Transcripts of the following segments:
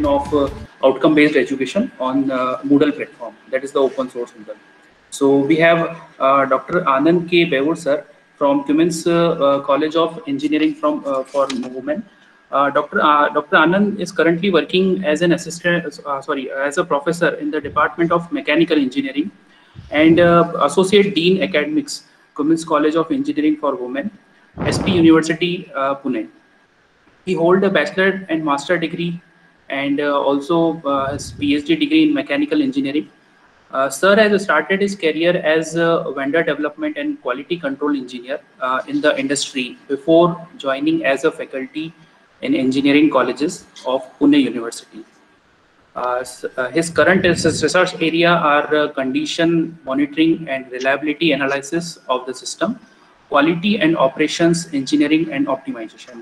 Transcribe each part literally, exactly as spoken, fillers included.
of uh, outcome-based education on uh, Moodle platform. That is the open source Moodle. So we have uh, Doctor Anand K. Bevur sir from Cummins uh, uh, College of Engineering from uh, for Women. Uh, Doctor Uh, Doctor Anand is currently working as an assistant, uh, sorry, as a professor in the Department of Mechanical Engineering and uh, Associate Dean Academics, Cummins College of Engineering for Women, S P University, uh, Pune. He holds a bachelor and master degree and uh, also uh, his PhD degree in mechanical engineering. Uh, Sir has started his career as a vendor development and quality control engineer uh, in the industry before joining as a faculty in engineering colleges of Pune University. Uh, uh, his current research area are uh, condition monitoring and reliability analysis of the system, quality and operations engineering and optimization.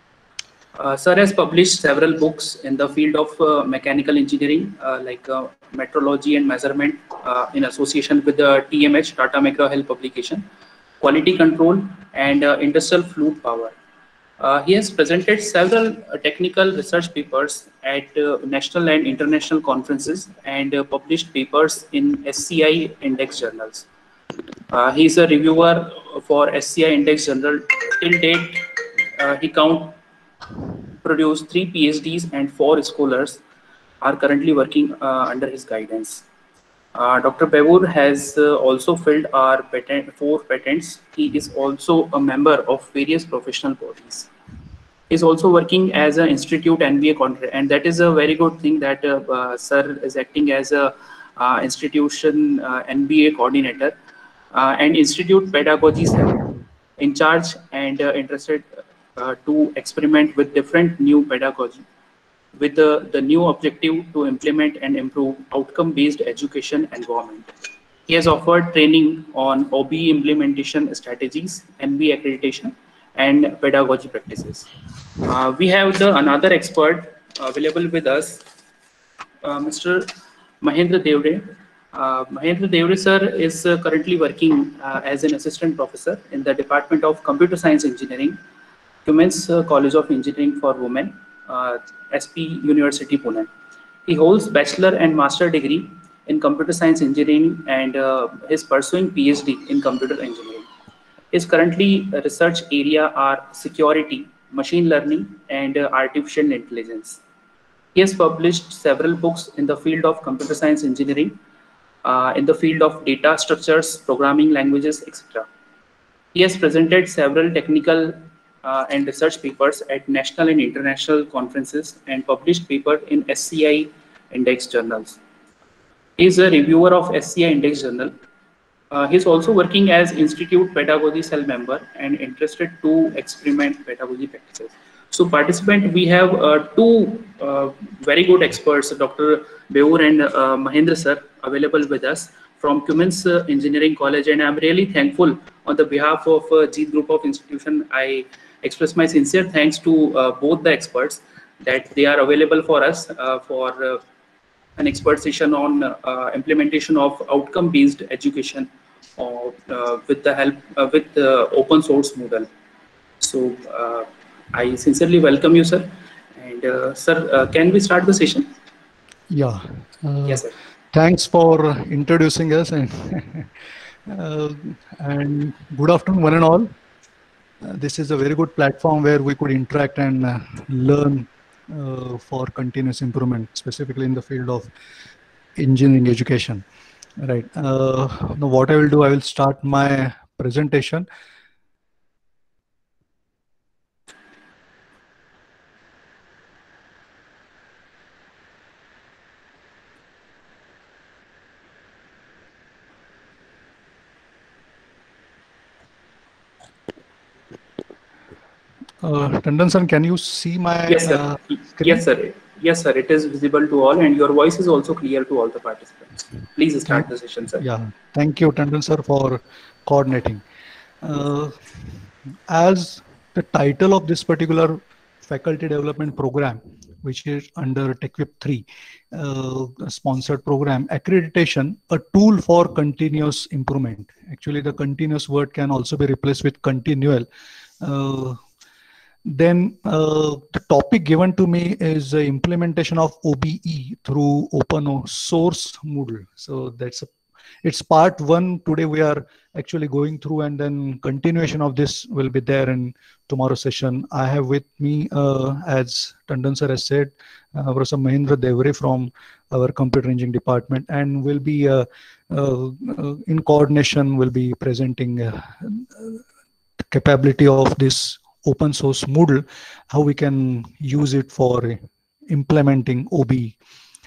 Uh, Sir has published several books in the field of uh, mechanical engineering, uh, like uh, metrology and measurement uh, in association with the T M H, Tata McGraw-Hill publication, quality control, and uh, industrial fluid power. Uh, he has presented several uh, technical research papers at uh, national and international conferences and uh, published papers in S C I index journals. Uh, he is a reviewer for S C I index journal. Till date, uh, he count produced three PhDs and four scholars are currently working uh, under his guidance. Uh, Doctor Bevur has uh, also filed our patent, four patents. He is also a member of various professional bodies. He is also working as an institute N B A contract, and that is a very good thing that uh, uh, Sir is acting as a uh, institution uh, N B A coordinator uh, and institute pedagogy cell in charge and uh, interested uh, to experiment with different new pedagogy with the, the new objective to implement and improve outcome-based education environment. He has offered training on O B E implementation strategies, N B A accreditation, and pedagogy practices. Uh, we have the another expert available with us, uh, Mister Mahendra Devde. Uh, Mahendra Devde sir is uh, currently working uh, as an assistant professor in the Department of Computer Science Engineering, Cummins uh, College of Engineering for Women, uh, S P University Pune. He holds bachelor and master degree in computer science engineering and uh, is pursuing PhD in computer engineering. His currently uh, research area are security, machine learning, and uh, artificial intelligence. He has published several books in the field of computer science engineering, uh, in the field of data structures, programming languages, et cetera. He has presented several technical uh, and research papers at national and international conferences and published papers in S C I index journals. He is a reviewer of S C I index journal. Uh, he is also working as Institute Pedagogy Cell member and interested to experiment pedagogy practices. So participant, we have uh, two uh, very good experts, Doctor Bevur and uh, Mahendra sir, available with us from Cummins uh, Engineering College, and I'm really thankful on the behalf of uh, Jeet Group of Institution. I express my sincere thanks to uh, both the experts that they are available for us uh, for uh, an expert session on uh, implementation of outcome-based education uh, uh, with the help uh, with the open source Moodle. So uh, I sincerely welcome you, sir. And uh, sir, uh, can we start the session? Yeah. Uh, yes, sir. Thanks for introducing us, and uh, and good afternoon, one and all. Uh, this is a very good platform where we could interact and uh, learn uh, for continuous improvement, specifically in the field of engineering education. Right. Uh, now, what I will do, I will start my presentation. Uh, Tandon sir, can you see my yes, sir. Uh, screen? Yes, sir. Yes, sir. It is visible to all, and your voice is also clear to all the participants. Please start thank, the session, sir. Yeah, thank you, Tandon sir, for coordinating. Uh, as the title of this particular faculty development program, which is under TechWhip three, uh, sponsored program, accreditation, a tool for continuous improvement. Actually, the continuous word can also be replaced with continual. Uh, Then uh, the topic given to me is the implementation of O B E through open source Moodle. So that's a, it's part one. Today we are actually going through, and then continuation of this will be there in tomorrow's session. I have with me, uh, as Tandon sir has said, uh, Professor Mahendra Devare from our computer engineering department, and will be uh, uh, uh, in coordination will be presenting uh, the capability of this open source Moodle, how we can use it for implementing O B E.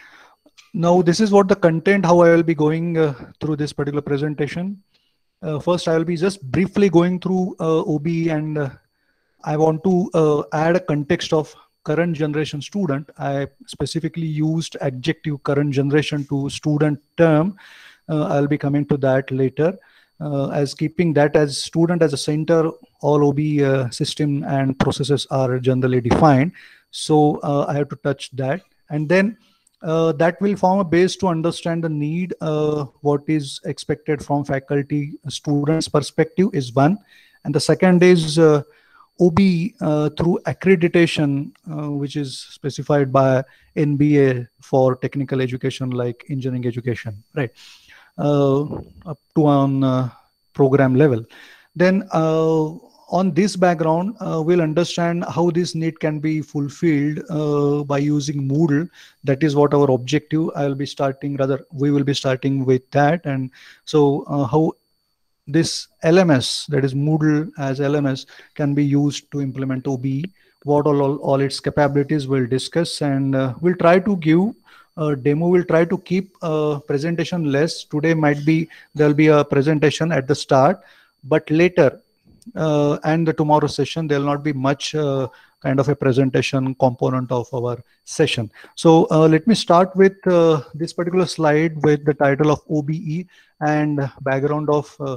Now, this is what the content, how I will be going uh, through this particular presentation. Uh, first, I will be just briefly going through uh, O B E, and uh, I want to uh, add a context of current generation student. I specifically used adjective current generation to student term. Uh, I'll be coming to that later. Uh, as keeping that as student as a center, all O B uh, system and processes are generally defined. So uh, I have to touch that. And then uh, that will form a base to understand the need, uh, what is expected from faculty, students perspective is one. And the second is uh, O B uh, through accreditation, uh, which is specified by N B A for technical education like engineering education, right? Uh, up to on uh, program level. Then uh, on this background, uh, we'll understand how this need can be fulfilled uh, by using Moodle. That is what our objective. I'll be starting, rather we will be starting with that. And so uh, how this L M S, that is Moodle as L M S, can be used to implement O B E, what all, all, all its capabilities we'll discuss, and uh, we'll try to give a demo. We'll try to keep a presentation less. Today might be, there'll be a presentation at the start, but later uh, and the tomorrow session, there'll not be much uh, kind of a presentation component of our session. So uh, let me start with uh, this particular slide with the title of O B E and background of uh,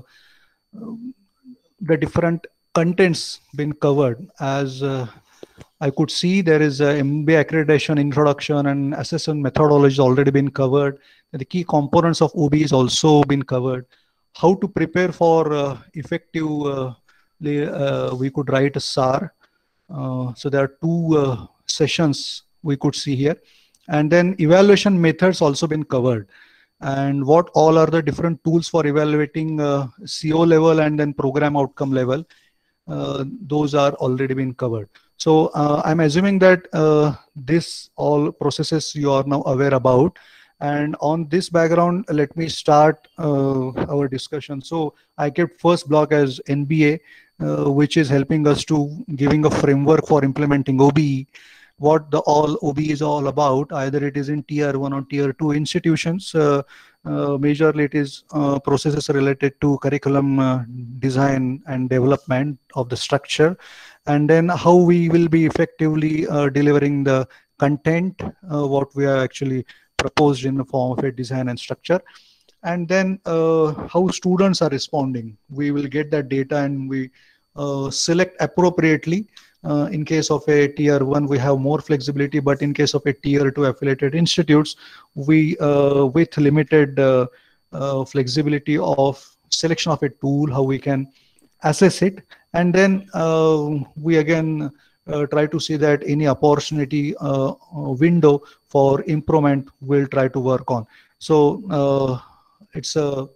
the different contents been covered. As uh, I could see, there is a M B A accreditation, introduction, and assessment methodology already been covered. The key components of O B E is also been covered. How to prepare for uh, effective, uh, uh, we could write a S A R. Uh, so there are two uh, sessions we could see here. And then evaluation methods also been covered. And what all are the different tools for evaluating uh, C O level and then program outcome level. Uh, those are already been covered. So uh, I'm assuming that uh, this all processes you are now aware about. And on this background, let me start uh, our discussion. So I kept first block as N B A, uh, which is helping us to giving a framework for implementing O B E. What the all O B E is all about, either it is in tier one or tier two institutions. Uh, uh, majorly it is uh, processes related to curriculum uh, design and development of the structure, and then how we will be effectively uh, delivering the content, uh, what we are actually proposed in the form of a design and structure, and then uh, how students are responding. We will get that data and we uh, select appropriately. Uh, in case of a tier one, we have more flexibility, but in case of a tier two affiliated institutes, we uh, with limited uh, uh, flexibility of selection of a tool, how we can assess it, and then uh, we again uh, try to see that any opportunity uh, window for improvement we'll try to work on. So uh, it's a,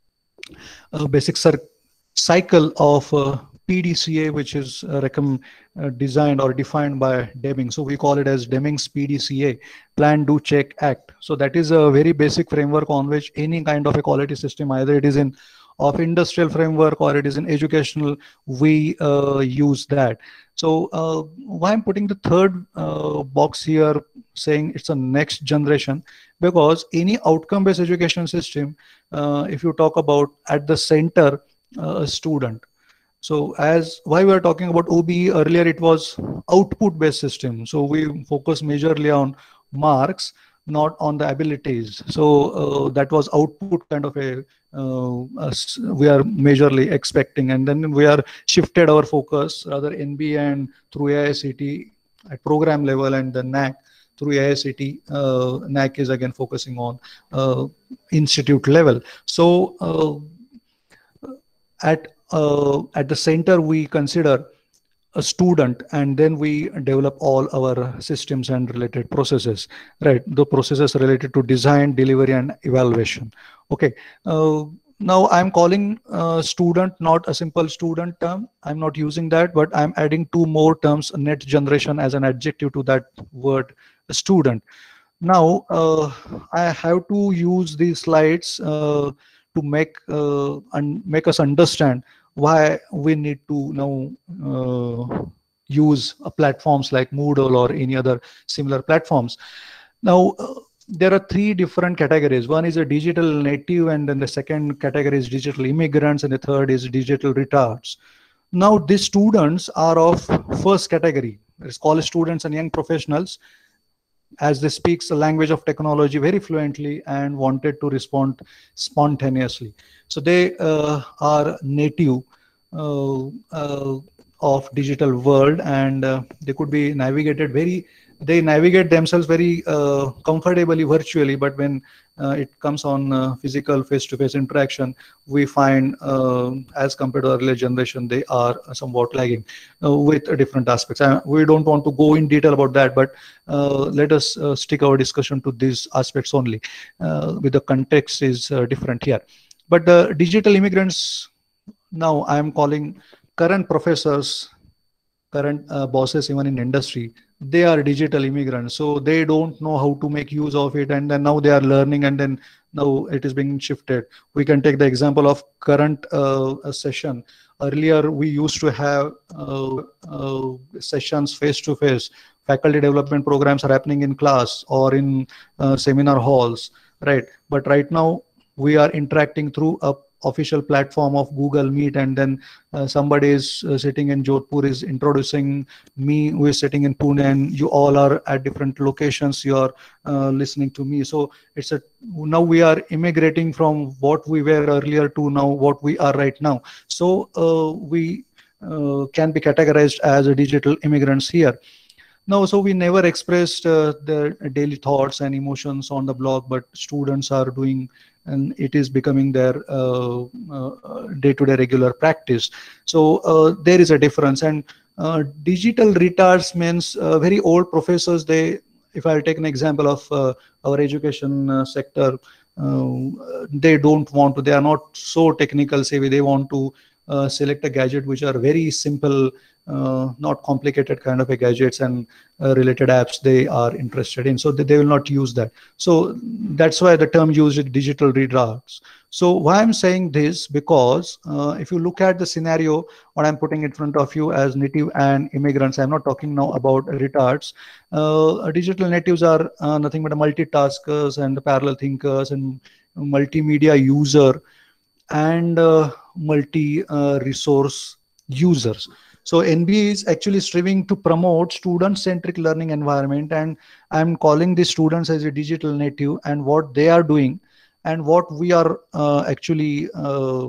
a basic cycle of uh, P D C A, which is uh, recommend, uh, designed or defined by Deming. So we call it as Deming's P D C A, Plan, Do, Check, Act. So that is a very basic framework on which any kind of a quality system, either it is in of industrial framework or it is in educational, we uh, use that. So uh, why I'm putting the third uh, box here saying it's a next generation, because any outcome-based education system, uh, if you talk about at the center, uh, a student. So as why we are talking about O B E, earlier it was output based system. So we focus majorly on marks, not on the abilities. So uh, that was output kind of a, uh, a, we are majorly expecting, and then we are shifted our focus rather N B A and through A I C T at program level, and the N A C through A I C T, uh, N A C is again focusing on uh, institute level. So uh, at Uh, at the center, we consider a student, and then we develop all our systems and related processes, right? The processes related to design, delivery, and evaluation. Okay. Uh, now I'm calling uh, student not a simple student term. I'm not using that, but I'm adding two more terms, next generation, as an adjective to that word student. Now uh, I have to use these slides uh, to make uh, and make us understand why we need to now uh, use uh, platforms like Moodle or any other similar platforms. Now uh, there are three different categories. One is a digital native, and then the second category is digital immigrants, and the third is digital retards. Now these students are of first category. It's college students and young professionals, as they speaks the language of technology very fluently and wanted to respond spontaneously. So they uh, are native uh, uh, of digital world, and uh, they could be navigated very, they navigate themselves very uh, comfortably virtually, but when uh, it comes on uh, physical face-to-face interaction, we find uh, as compared to earlier generation, they are somewhat lagging uh, with different aspects. Uh, we don't want to go in detail about that, but uh, let us uh, stick our discussion to these aspects only, uh, with the context is uh, different here. But the digital immigrants, now I am calling current professors, current uh, bosses even in industry, they are digital immigrants, so they don't know how to make use of it, and then now they are learning, and then now it is being shifted. We can take the example of current uh, session. Earlier we used to have uh, uh, sessions face to face. Faculty development programs are happening in class or in uh, seminar halls, right? But right now we are interacting through a official platform of Google Meet, and then uh, somebody is uh, sitting in Jodhpur is introducing me, who is sitting in Pune, and you all are at different locations, you are uh, listening to me. So it's a, now we are immigrating from what we were earlier to now what we are right now. So uh, we uh, can be categorized as a digital immigrants here. No, so we never expressed uh, the daily thoughts and emotions on the blog, but students are doing, and it is becoming their uh, uh, day-to-day regular practice. So uh, there is a difference. And uh, digital retards means uh, very old professors. They, if I'll take an example of uh, our education uh, sector, uh, they don't want to, they are not so technical savvy. They want to uh, select a gadget which are very simple, uh, not complicated kind of a gadgets and uh, related apps they are interested in. So they, they will not use that. So that's why the term used is digital retards. So why I'm saying this, because uh, if you look at the scenario, what I'm putting in front of you as native and immigrants, I'm not talking now about retards. Uh, digital natives are uh, nothing but a multitaskers and parallel thinkers and multimedia user and uh, multi-resource uh, users. So N B A is actually striving to promote student-centric learning environment, and I'm calling these students as a digital native, and what they are doing and what we are uh, actually uh,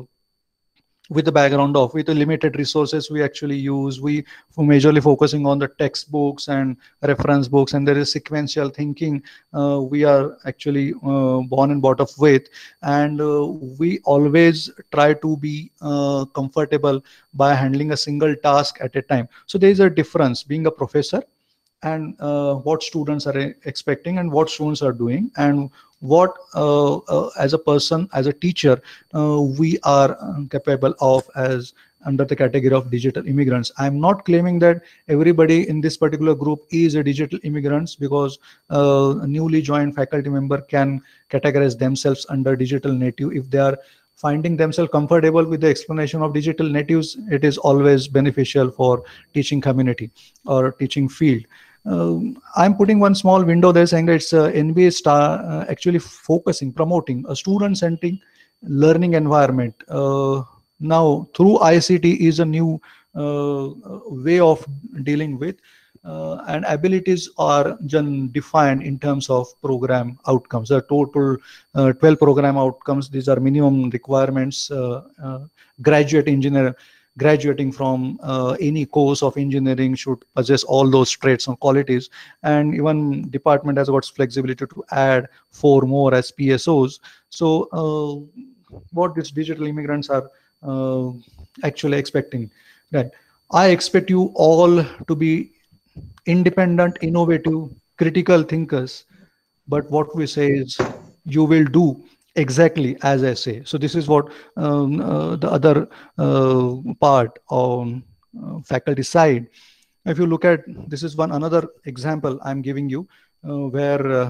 with the background of, with the limited resources we actually use, we majorly focusing on the textbooks and reference books, and there is sequential thinking uh, we are actually uh, born and brought up with, and uh, we always try to be uh, comfortable by handling a single task at a time. So there is a difference being a professor and uh, what students are expecting and what students are doing, and what uh, uh, as a person, as a teacher, uh, we are capable of as under the category of digital immigrants. I'm not claiming that everybody in this particular group is a digital immigrants, because uh, a newly joined faculty member can categorize themselves under digital native. If they are finding themselves comfortable with the explanation of digital natives, it is always beneficial for teaching community or teaching field. Um, I'm putting one small window there saying that it's uh, N B A star uh, actually focusing, promoting a student-centric learning environment. Uh, now, through I C T is a new uh, way of dealing with, uh, and abilities are defined in terms of program outcomes. The total uh, twelve program outcomes, these are minimum requirements. Uh, uh, graduate engineer graduating from uh, any course of engineering should possess all those traits and qualities, and even department has got flexibility to add four more as P S Os. So uh, what these digital immigrants are uh, actually expecting, right? I expect you all to be independent, innovative, critical thinkers. But what we say is, you will do exactly as I say. So this is what um, uh, the other uh, part on uh, faculty side. If you look at, this is one another example I'm giving you, uh, where uh,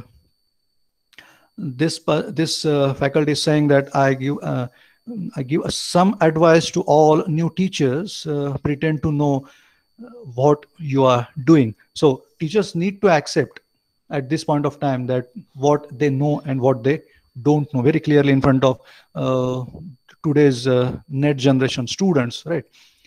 this pa- this uh, faculty is saying that I give uh, I give some advice to all new teachers, uh, pretend to know uh, what you are doing. So teachers need to accept at this point of time that what they know and what they don't know very clearly in front of uh, today's uh, net generation students, right?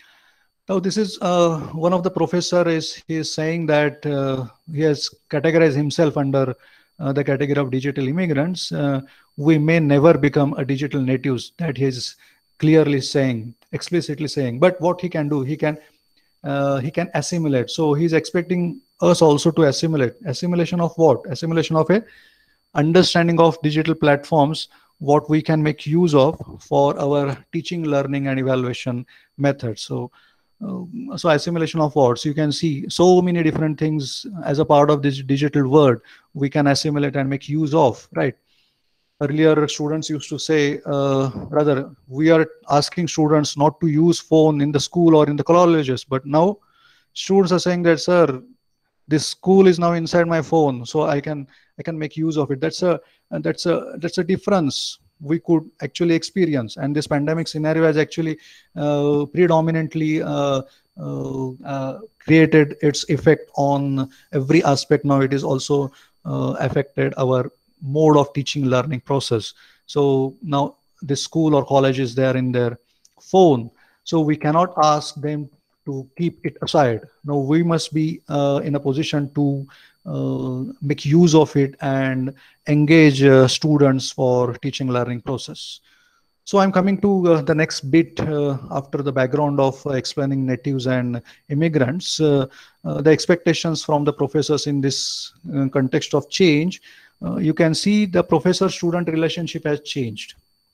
Now this is uh, one of the professor is he is saying that uh, he has categorized himself under uh, the category of digital immigrants. Uh, we may never become a digital natives, that he is clearly saying, explicitly saying. But what he can do, he can uh, he can assimilate. So he's expecting us also to assimilate. Assimilation of what? Assimilation of a understanding of digital platforms, what we can make use of for our teaching, learning, and evaluation methods. So uh, so assimilation of words, you can see so many different things as a part of this digital world we can assimilate and make use of, right? Earlier students used to say, uh, rather we are asking students not to use phone in the school or in the colleges, but now students are saying that, sir, this school is now inside my phone, so i can i can make use of it. That's a and that's a that's a difference we could actually experience. And this pandemic scenario has actually uh, predominantly uh, uh, uh, created its effect on every aspect. Now it is also uh, affected our mode of teaching learning process. So now the school or college is there in their phone, so we cannot ask them to keep it aside. Now we must be uh, in a position to uh, make use of it and engage uh, students for teaching learning process. So I'm coming to uh, the next bit uh, after the background of uh, explaining natives and immigrants. Uh, uh, the expectations from the professors in this uh, context of change, uh, you can see the professor-student relationship has changed.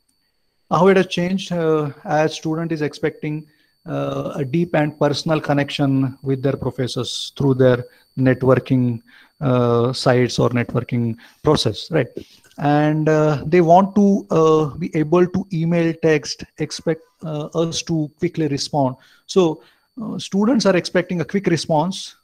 How it has changed, uh, as student is expecting uh, a deep and personal connection with their professors through their networking uh, sites or networking process, right? And uh, they want to uh, be able to email, text, expect uh, us to quickly respond. So uh, students are expecting a quick response,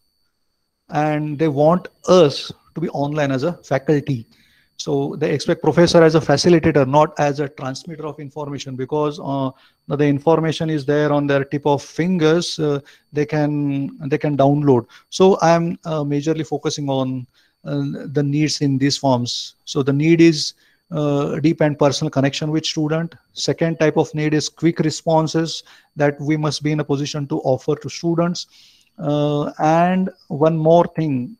and they want us to be online as a faculty. So they expect professor as a facilitator, not as a transmitter of information, because uh, the information is there on their tip of fingers. Uh, they can they can download. So I'm uh, majorly focusing on uh, the needs in these forms. So the need is uh, deep and personal connection with student. Second type of need is quick responses that we must be in a position to offer to students. Uh, and one more thing,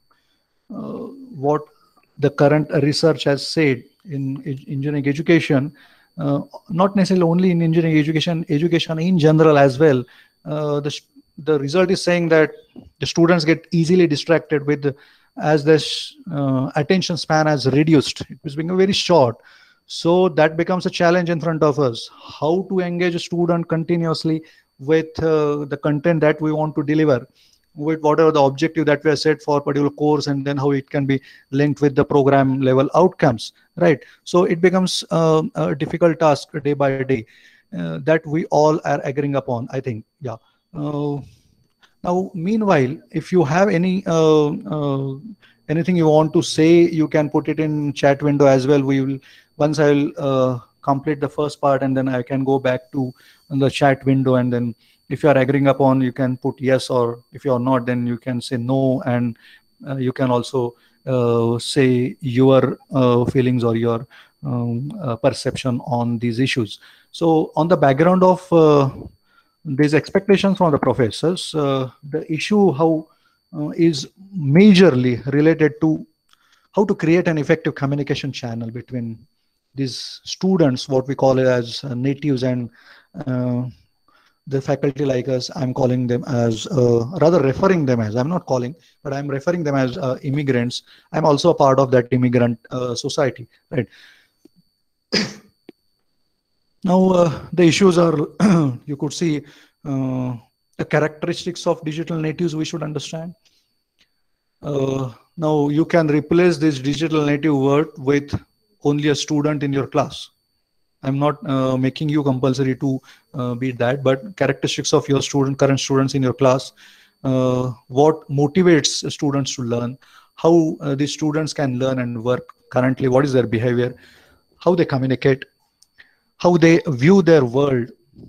uh, what the current research has said in engineering education, uh, not necessarily only in engineering education, education in general as well. Uh, the, the result is saying that the students get easily distracted with, the, as this uh, attention span has reduced. It was being very short. So that becomes a challenge in front of us. How to engage a student continuously with uh, the content that we want to deliver, with whatever the objective that we have set for a particular course, and then how it can be linked with the program level outcomes, right? So it becomes uh, a difficult task day by day uh, that we all are agreeing upon, I think. Yeah. Uh, now, meanwhile, if you have any uh, uh, anything you want to say, you can put it in chat window as well. We will, once I will uh, complete the first part, and then I can go back to the chat window, and then if you are agreeing upon, you can put yes, or if you are not, then you can say no, and uh, you can also uh, say your uh, feelings or your um, uh, perception on these issues. So on the background of uh, these expectations from the professors, uh, the issue how uh, is majorly related to how to create an effective communication channel between these students, what we call it as uh, natives, and uh, the faculty like us. I'm calling them as, uh, rather referring them as, I'm not calling, but I'm referring them as uh, immigrants. I'm also a part of that immigrant uh, society, right? Now, uh, the issues are, you could see, uh, the characteristics of digital natives we should understand. Uh, now you can replace this digital native word with only a student in your class. I'm not uh, making you compulsory to uh, be that, but characteristics of your student, current students in your class, uh, what motivates students to learn, how uh, the students can learn and work currently, what is their behavior, how they communicate, how they view their world,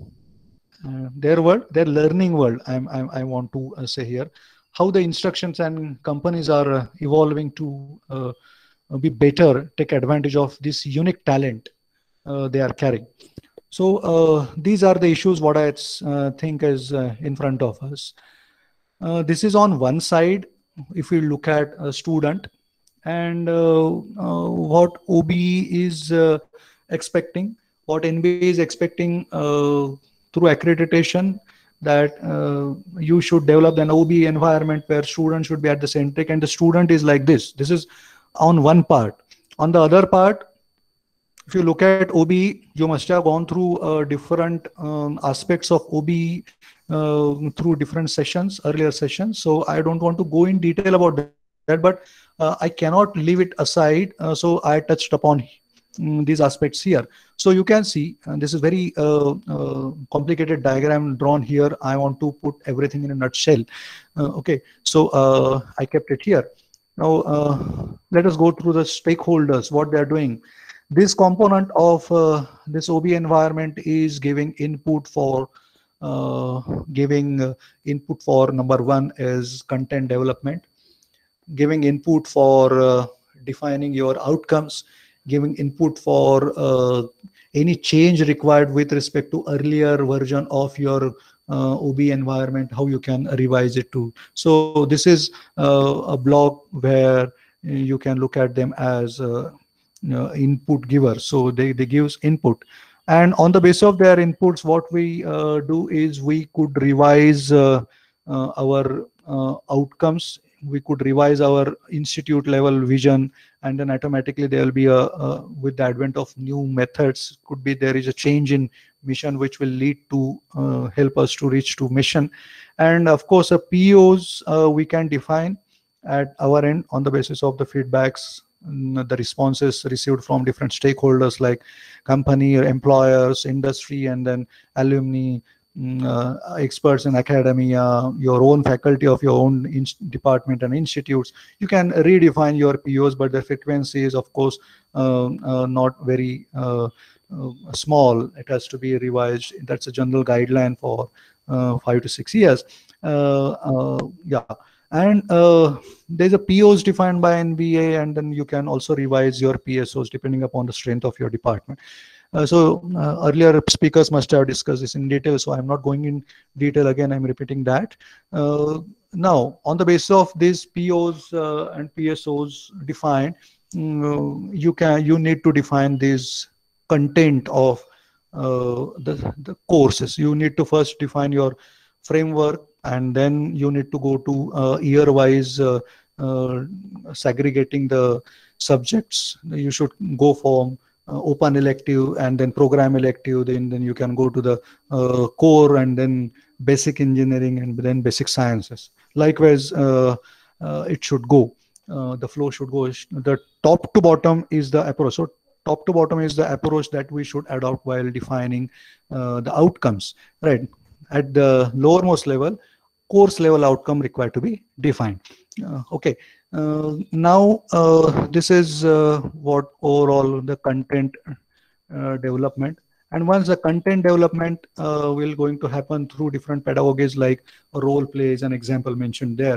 uh, their world, their learning world. I'm, I'm, I want to uh, say here, how the instructions and companies are uh, evolving to uh, be better, take advantage of this unique talent uh, they are carrying. So uh, these are the issues what I uh, think is uh, in front of us. Uh, this is on one side, if we look at a student, and uh, uh, what O B E is uh, expecting, what N B A is expecting uh, through accreditation, that uh, you should develop an O B E environment where students should be at the center, and the student is like this. This is on one part. On the other part, if you look at O B E, you must have gone through uh, different um, aspects of O B E uh, through different sessions, earlier sessions. So I don't want to go in detail about that, but uh, I cannot leave it aside. Uh, so I touched upon um, these aspects here. So you can see, and this is very uh, uh, complicated diagram drawn here. I want to put everything in a nutshell. Uh, okay, so uh, I kept it here. Now uh, let us go through the stakeholders, what they are doing. This component of uh, this O B E environment is giving input for uh, giving uh, input for number one is content development, giving input for uh, defining your outcomes, giving input for uh, any change required with respect to earlier version of your uh, O B E environment, how you can revise it to. So this is uh, a block where you can look at them as uh, Uh, input giver. So they, they gives input, and on the basis of their inputs, what we uh, do is we could revise uh, uh, our uh, outcomes. We could revise our institute level vision, and then automatically there will be a, a with the advent of new methods, could be there is a change in mission which will lead to uh, help us to reach to mission. And of course a P Os uh, we can define at our end on the basis of the feedbacks, the responses received from different stakeholders like company or employers, industry, and then alumni, uh, experts in academia, your own faculty of your own department and institutes. You can redefine your P Os, but the frequency is of course uh, uh, not very uh, uh, small. It has to be revised. That's a general guideline for uh, five to six years. Uh, uh, yeah. And uh, there's a P Os defined by N B A, and then you can also revise your P S Os depending upon the strength of your department. Uh, so uh, earlier speakers must have discussed this in detail, so I'm not going in detail again. I'm repeating that. Uh, now, on the basis of these P Os uh, and P S Os defined, um, you can you need to define this content of uh, the, the courses. You need to first define your framework, and then you need to go to uh, year-wise uh, uh, segregating the subjects. You should go from uh, open elective and then program elective, then, then you can go to the uh, core and then basic engineering and then basic sciences. Likewise, uh, uh, it should go. Uh, the flow should go. The top to bottom is the approach. So top to bottom is the approach that we should adopt while defining uh, the outcomes, right? At the lowermost level, course level outcome required to be defined. Uh, okay, uh, now uh, this is uh, what overall the content uh, development. And once the content development uh, will going to happen through different pedagogies like role plays, an example mentioned there.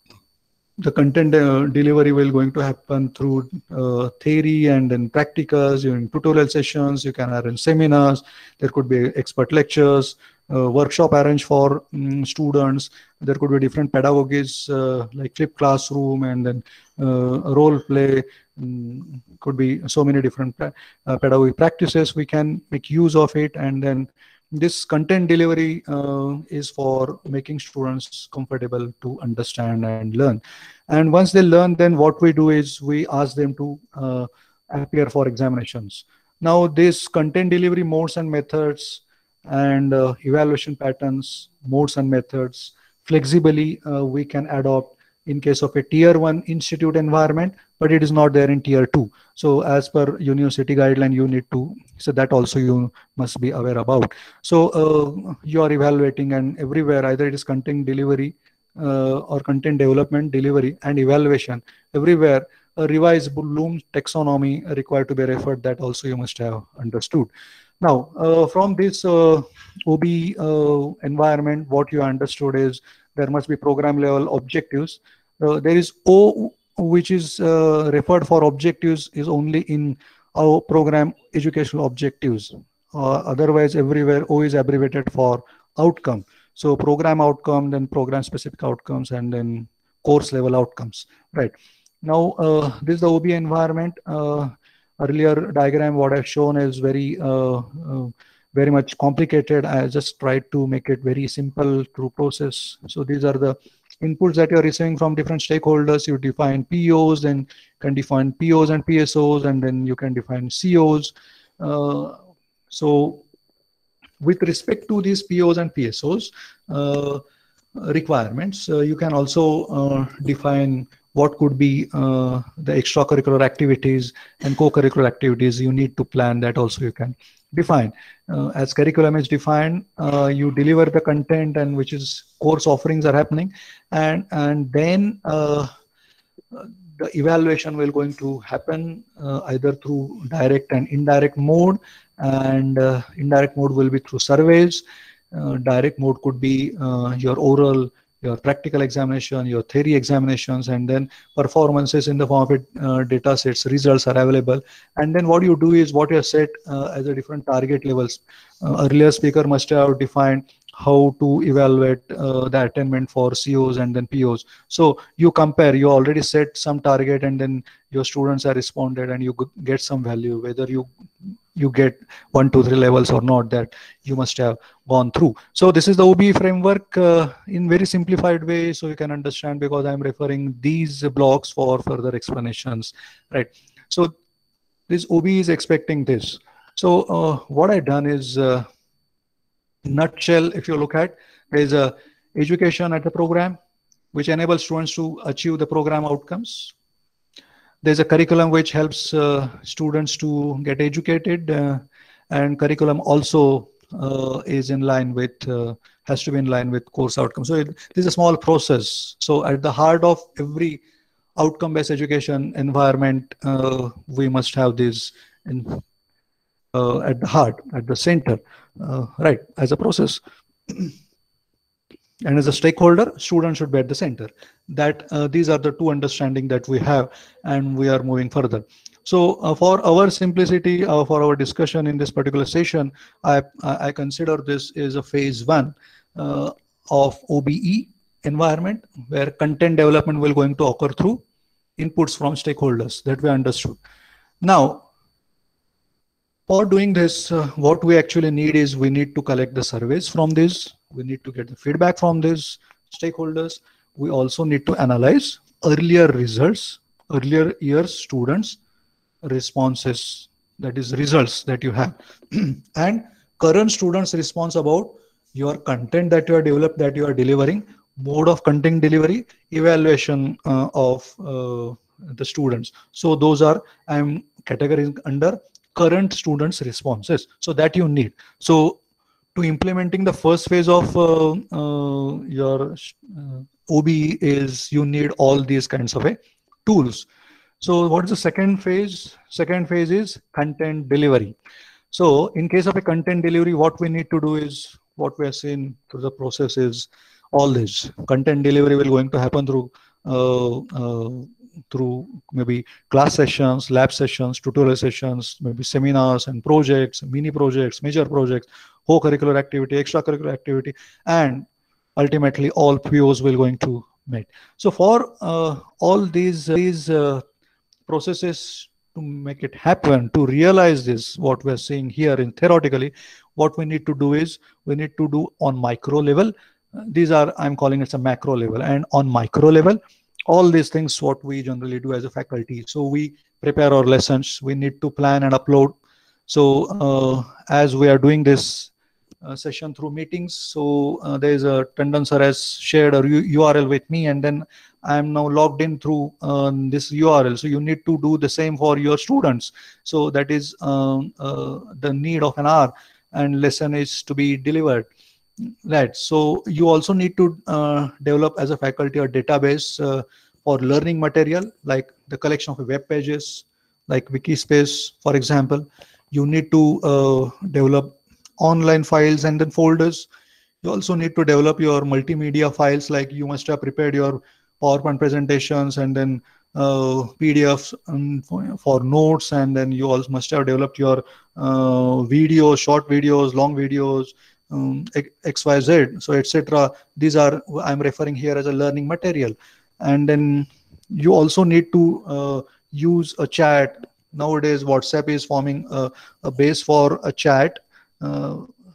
The content uh, delivery will going to happen through uh, theory and then practicals, during tutorial sessions. You can arrange seminars. There could be expert lectures, uh, workshop arranged for um, students. There could be different pedagogies uh, like flipped classroom and then uh, role play. Um, could be so many different uh, pedagogic practices. We can make use of it, and then this content delivery uh, is for making students comfortable to understand and learn. And once they learn, then what we do is we ask them to uh, appear for examinations. Now, this content delivery modes and methods and uh, evaluation patterns, modes and methods. Flexibly, uh, we can adopt in case of a tier one institute environment, but it is not there in tier two. So as per university guideline, you need to, so that also you must be aware about. So uh, you are evaluating, and everywhere, either it is content delivery uh, or content development, delivery and evaluation, everywhere a revised Bloom taxonomy required to be referred, that also you must have understood. Now, uh, from this uh, O B uh, environment, what you understood is there must be program level objectives. Uh, there is O, which is uh, referred for objectives, is only in our program educational objectives. Uh, otherwise, everywhere O is abbreviated for outcome. So program outcome, then program specific outcomes, and then course level outcomes, right? Now, uh, this is the O B environment. Uh, earlier diagram, what I've shown is very, uh, uh, very much complicated. I just tried to make it very simple through process. So these are the inputs that you're receiving from different stakeholders. You define P Os, then can define P Os and P S Os, and then you can define C Os. Uh, so with respect to these P Os and P S Os uh, requirements, uh, you can also uh, define what could be uh, the extracurricular activities and co-curricular activities you need to plan. That also you can define. Uh, as curriculum is defined, uh, you deliver the content, and which is course offerings are happening, and and then uh, the evaluation will going to happen uh, either through direct and indirect mode, and uh, indirect mode will be through surveys. Uh, direct mode could be uh, your oral, your practical examination, your theory examinations, and then performances in the form of it, uh, data sets, results are available. And then what you do is what you have set uh, as a different target levels. Uh, earlier speaker must have defined how to evaluate uh, the attainment for C Os and then P Os. So you compare, you already set some target, and then your students are responded, and you get some value, whether you you get one, two, three levels or not, that you must have gone through. So this is the O B E framework uh, in very simplified way, so you can understand, because I'm referring these blocks for further explanations, right? So this O B E is expecting this. So uh, what I've done is, uh, nutshell, if you look at, there is a education at the program, which enables students to achieve the program outcomes. There's a curriculum which helps uh, students to get educated, uh, and curriculum also uh, is in line with, uh, has to be in line with course outcomes. So it, this is a small process. So at the heart of every outcome-based education environment, uh, we must have this in, uh, at the heart, at the center, uh, right, as a process. And as a stakeholder, students should be at the center. That uh, these are the two understanding that we have, and we are moving further. So uh, for our simplicity, uh, for our discussion in this particular session, I, I consider this is a phase one uh, of O B E environment, where content development will going to occur through inputs from stakeholders that we understood. Now, for doing this, uh, what we actually need is we need to collect the surveys from this. We need to get the feedback from these stakeholders. We also need to analyze earlier results, earlier years students' responses, that is results that you have, and current students' response about your content that you are developed, that you are delivering, mode of content delivery, evaluation uh, of uh, the students. So those are, I'm categorizing under current students' responses. So that you need. So to implementing the first phase of uh, uh, your uh, O B E is you need all these kinds of uh, tools. So what is the second phase? Second phase is content delivery. So in case of a content delivery, what we need to do is, what we are seeing through the process is all this. Content delivery will going to happen through uh, uh, through maybe class sessions, lab sessions, tutorial sessions, maybe seminars and projects, mini projects, major projects, co-curricular activity, extracurricular activity, and ultimately all P Os will going to meet. So for uh, all these, these uh, processes to make it happen, to realize this, what we're seeing here in theoretically, what we need to do is we need to do on micro level. These are, I'm calling it a macro level, and on micro level, all these things what we generally do as a faculty. So we prepare our lessons, we need to plan and upload. So uh, as we are doing this uh, session through meetings. So uh, there is a Tandon sir has shared a U R L with me, and then I am now logged in through um, this U R L. So you need to do the same for your students. So that is um, uh, the need of an hour, and lesson is to be delivered. Right. So you also need to uh, develop as a faculty a database uh, for learning material, like the collection of web pages, like Wikispace, for example. You need to uh, develop online files and then folders. You also need to develop your multimedia files, like you must have prepared your PowerPoint presentations and then uh, P D Fs um, for, for notes, and then you also must have developed your uh, videos, short videos, long videos, um, X Y Z, so et cetera. These are, I'm referring here as a learning material. And then you also need to uh, use a chat. Nowadays, WhatsApp is forming a, a base for a chat, uh,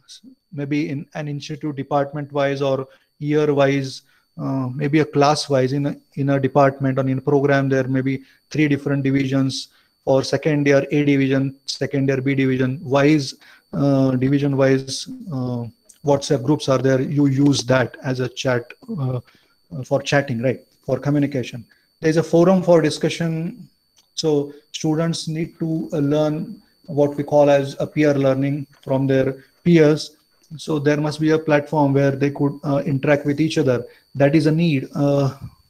maybe in an institute department wise or year wise, uh, maybe a class wise. In a, in a department or in a program, there may be three different divisions. For second year, A division, second year, B division, wise, uh, division wise uh, WhatsApp groups are there. You use that as a chat uh, for chatting, right? For communication. There's a forum for discussion. So students need to uh, learn what we call as a peer learning from their peers. So there must be a platform where they could uh, interact with each other. That is a need. Uh,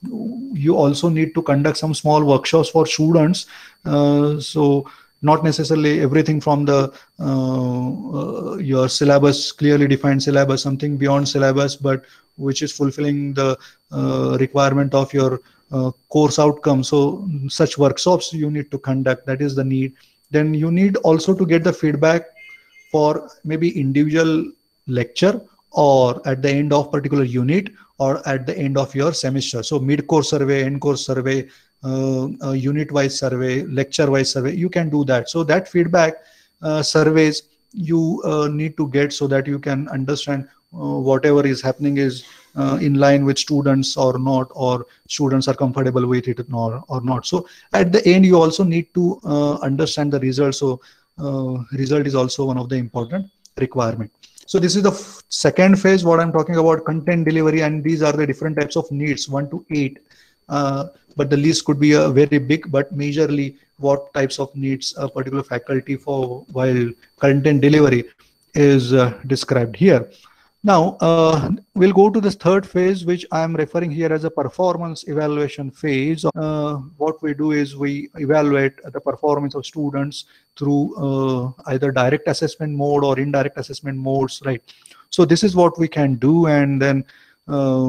you also need to conduct some small workshops for students. Uh, so not necessarily everything from the uh, uh, your syllabus, clearly defined syllabus, something beyond syllabus, but which is fulfilling the uh, requirement of your uh, course outcome. So such workshops you need to conduct. That is the need. Then you need also to get the feedback for maybe individual lecture, or at the end of particular unit, or at the end of your semester. So mid-course survey, end-course survey, uh, uh, unit-wise survey, lecture-wise survey, you can do that. So that feedback uh, surveys you uh, need to get, so that you can understand uh, whatever is happening is uh, in line with students or not, or students are comfortable with it or, or not. So at the end, you also need to uh, understand the result. So uh, result is also one of the important requirement. So this is the second phase, what I'm talking about, content delivery, and these are the different types of needs, one to eight. Uh, but the list could be a very big, but majorly what types of needs a particular faculty for while content delivery is uh, described here. Now, uh, we'll go to this third phase, which I'm referring here as a performance evaluation phase. Uh, what we do is we evaluate the performance of students through uh, either direct assessment mode or indirect assessment modes, right? So this is what we can do, and then uh,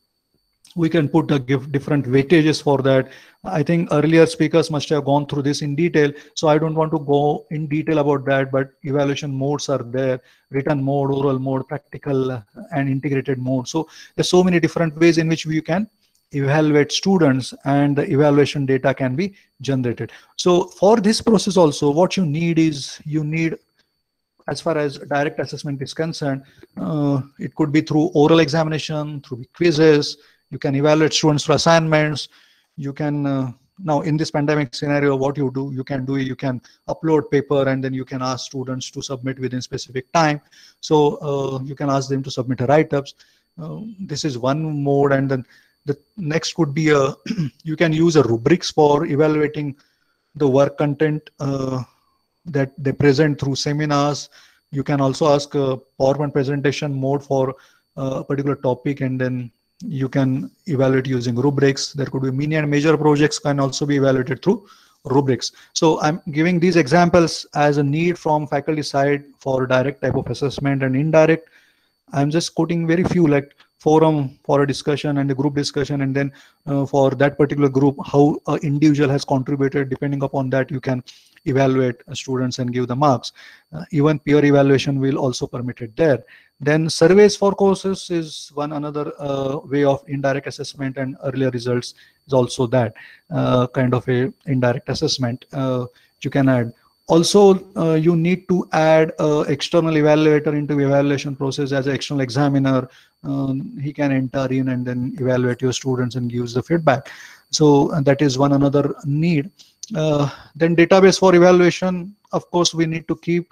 we can put a give different weightages for that. I think earlier speakers must have gone through this in detail, so I don't want to go in detail about that, but evaluation modes are there: written mode, oral mode, practical, and integrated mode. So there's so many different ways in which we can evaluate students, and the evaluation data can be generated. So for this process also, what you need is, you need, as far as direct assessment is concerned, uh, it could be through oral examination, through quizzes. You can evaluate students through assignments. You can, uh, now in this pandemic scenario, what you do, you can do, you can upload paper, and then you can ask students to submit within specific time. So uh, you can ask them to submit write-ups. Uh, this is one mode. And then the next could be a, you can use a rubrics for evaluating the work content uh, that they present through seminars. You can also ask a PowerPoint presentation mode for a particular topic, and then you can evaluate using rubrics. There could be mini and major projects can also be evaluated through rubrics. So I'm giving these examples as a need from faculty side for direct type of assessment and indirect. I'm just quoting very few, like forum for a discussion and a group discussion, and then uh, for that particular group, how an individual has contributed. Depending upon that, you can evaluate students and give the marks. Uh, even peer evaluation will also permitted there. Then surveys for courses is one another uh, way of indirect assessment, and earlier results is also that uh, kind of a indirect assessment uh, you can add. Also, uh, you need to add uh, external evaluator into evaluation process as an external examiner. Um, he can enter in and then evaluate your students and gives the feedback. So uh, that is one another need. Uh, then database for evaluation. Of course, we need to keep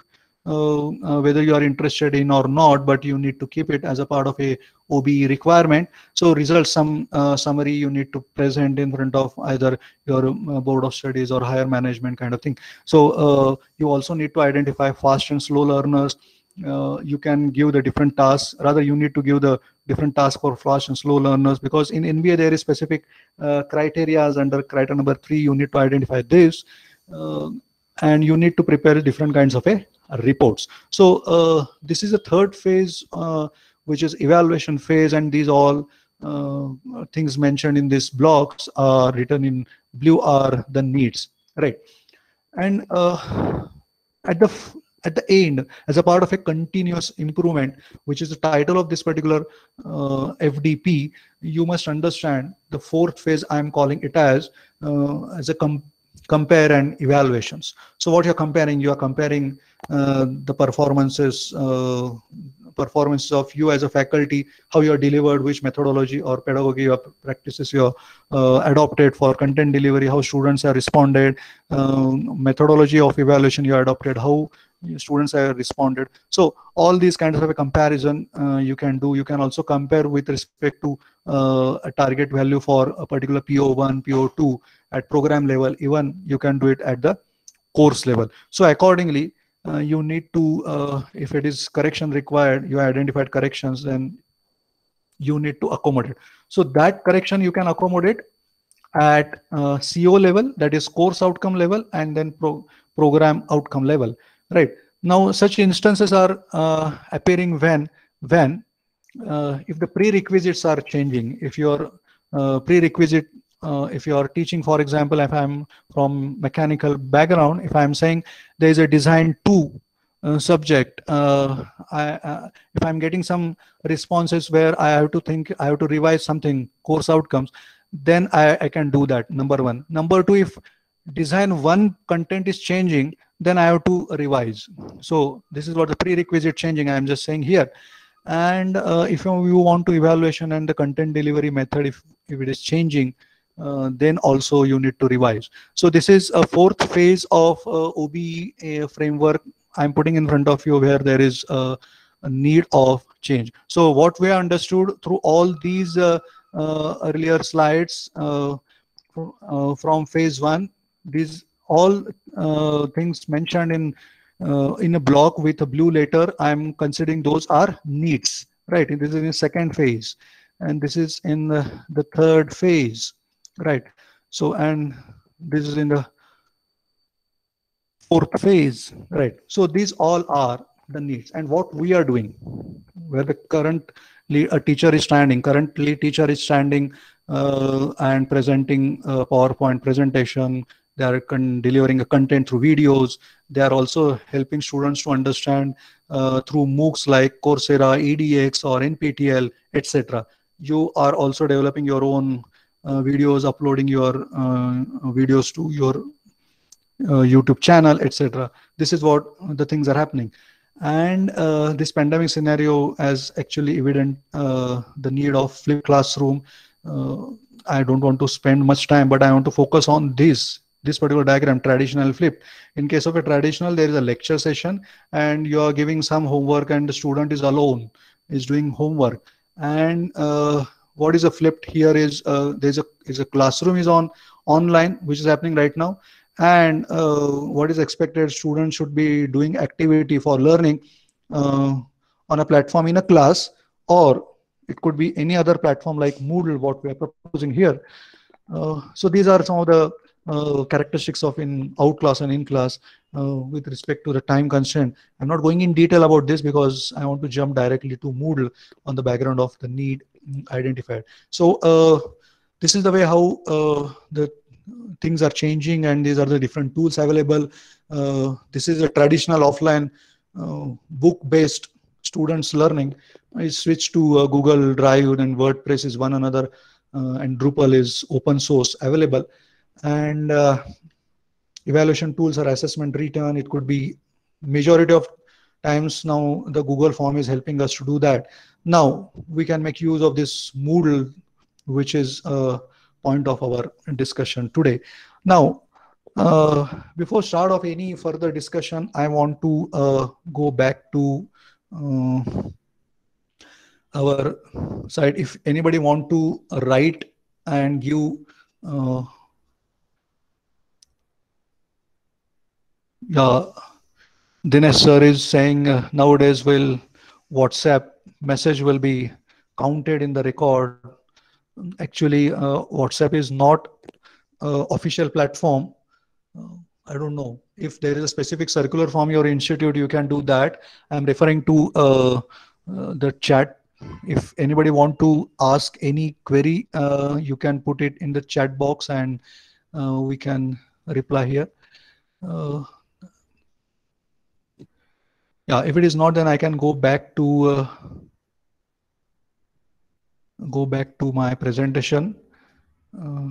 uh, uh, whether you are interested in or not, but you need to keep it as a part of a O B E requirement. So results some uh, summary you need to present in front of either your uh, board of studies or higher management kind of thing. So uh, you also need to identify fast and slow learners. Uh, you can give the different tasks, rather you need to give the different tasks for fast and slow learners, because in N B A there is specific uh, criteria. Under criteria number three, you need to identify this, uh, and you need to prepare different kinds of a reports. So uh, this is the third phase, uh, which is evaluation phase, and these all uh, things mentioned in these blocks are written in blue are the needs, right? And uh, at the at the end, as a part of a continuous improvement, which is the title of this particular uh, F D P, you must understand the fourth phase. I'm calling it as uh, as a com compare and evaluations. So what you're comparing, you are comparing uh, the performances uh, performances of you as a faculty, how you are delivered, which methodology or pedagogy or practices you are uh, adopted for content delivery, how students have responded, uh, methodology of evaluation you adopted, how students have responded. So all these kinds of a comparison uh, you can do. You can also compare with respect to uh, a target value for a particular P O one, P O two at program level. Even you can do it at the course level. So accordingly, uh, you need to, uh, if it is correction required, you identified corrections, then you need to accommodate. So that correction you can accommodate at uh, C O level, that is course outcome level, and then pro program outcome level. Right now, such instances are uh, appearing when when uh, if the prerequisites are changing. If your uh, prerequisite, uh, if you are teaching, for example, if I'm from mechanical background, if I'm saying there is a design two uh, subject, uh, I, uh, if I'm getting some responses where I have to think, I have to revise something, course outcomes, then I, I can do that. Number one. Number two, if design one content is changing, then I have to revise. So this is what the prerequisite changing, I'm just saying here. And uh, if you want to evaluation and the content delivery method, if, if it is changing, uh, then also you need to revise. So this is a fourth phase of uh, O B E framework I'm putting in front of you, where there is a, a need of change. So what we understood through all these uh, uh, earlier slides uh, from, uh, from phase one, these all uh, things mentioned in uh, in a block with a blue letter, I'm considering those are needs, right? This is in the second phase, and this is in the, the third phase, right? So, and this is in the fourth phase, right? So these all are the needs, and what we are doing, where the current a teacher is standing, currently teacher is standing uh, and presenting a PowerPoint presentation. They are delivering a content through videos. They are also helping students to understand uh, through MOOCs like Coursera, E D X, or N P T L, et cetera. You are also developing your own uh, videos, uploading your uh, videos to your uh, YouTube channel, et cetera. This is what the things are happening. And uh, this pandemic scenario has actually evident uh, the need of flipped classroom. Uh, I don't want to spend much time, but I want to focus on this. This particular diagram, traditional flip. In case of a traditional, there is a lecture session and you are giving some homework and the student is alone, is doing homework. And uh, what is a flipped here is uh, there's a, is a classroom is on online, which is happening right now. And uh, what is expected, students should be doing activity for learning uh, on a platform in a class, or it could be any other platform like Moodle, what we are proposing here. Uh, so these are some of the Uh, characteristics of in out class and in class uh, with respect to the time constraint. I'm not going in detail about this because I want to jump directly to Moodle on the background of the need identified. So uh, this is the way how uh, the things are changing, and these are the different tools available. Uh, this is a traditional offline uh, book-based students learning. I switched to uh, Google Drive, and WordPress is one another, uh, and Drupal is open source available. And uh, evaluation tools are assessment return. It could be majority of times now the Google form is helping us to do that. Now we can make use of this Moodle, which is a point of our discussion today. Now Uh, before start of any further discussion, I want to uh, go back to uh, our side. If anybody want to write and give, uh, yeah, Dinesh sir is saying uh, nowadays will WhatsApp message will be counted in the record. Actually, uh, WhatsApp is not uh, official platform. Uh, I don't know if there is a specific circular from your institute, you can do that. I'm referring to uh, uh, the chat. If anybody want to ask any query, uh, you can put it in the chat box and uh, we can reply here. Uh, yeah, if it is not, then I can go back to uh, go back to my presentation. Uh,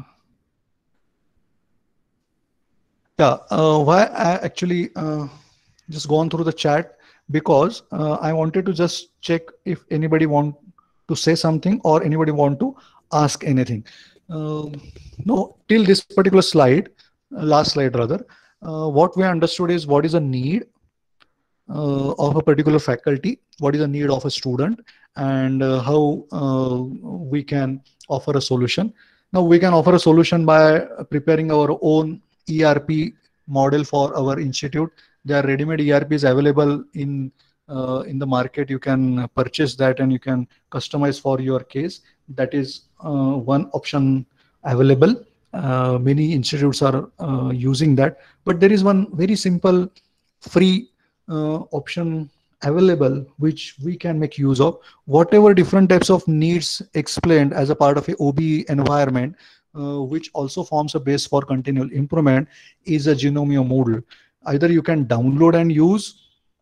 yeah, uh, why I actually uh, just gone through the chat because uh, I wanted to just check if anybody want to say something or anybody want to ask anything. Uh, no, till this particular slide, uh, last slide rather, uh, what we understood is what is a need uh, of a particular faculty, what is the need of a student, and uh, how uh, we can offer a solution. Now we can offer a solution by preparing our own E R P model for our institute. There are ready-made E R Ps available in uh, in the market. You can purchase that and you can customize for your case. That is uh, one option available. Uh, many institutes are uh, using that, but there is one very simple free uh, option available which we can make use of. Whatever different types of needs explained as a part of a O B E environment, uh, which also forms a base for continual improvement, is a Genomio Moodle. Either you can download and use,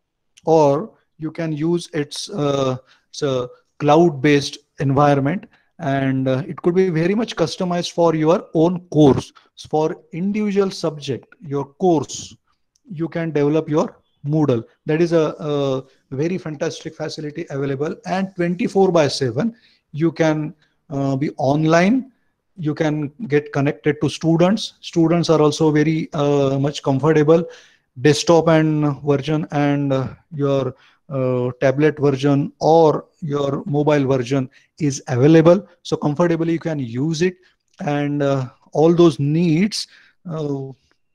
or you can use its uh, it's a cloud-based environment, and uh, it could be very much customized for your own course. For individual subject, your course, you can develop your Moodle. That is a, a very fantastic facility available, and twenty-four by seven you can uh, be online. You can get connected to students. Students are also very uh, much comfortable. Desktop and version and uh, your uh, tablet version or your mobile version is available. So comfortably you can use it, and uh, all those needs uh,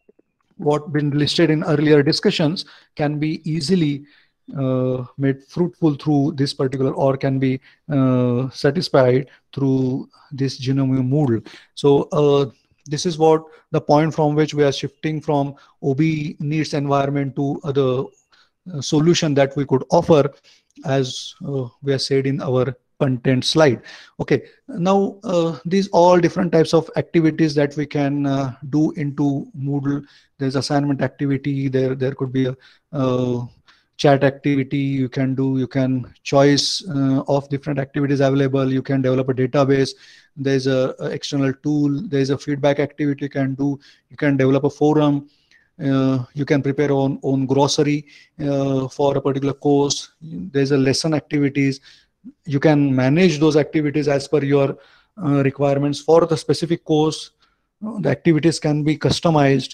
what been listed in earlier discussions can be easily uh, made fruitful through this particular, or can be uh, satisfied through this Genomio Moodle. So uh, this is what the point from which we are shifting from O B needs environment to uh, the uh, solution that we could offer, as uh, we have said in our content slide. Okay, now uh, these all different types of activities that we can uh, do into Moodle. There's assignment activity, there there could be a uh, chat activity you can do, you can choice uh, of different activities available, you can develop a database, there's a, a external tool, there's a feedback activity you can do, you can develop a forum, uh, you can prepare own own grocery uh, for a particular course, there's a lesson activities, you can manage those activities as per your uh, requirements for the specific course. The activities can be customized.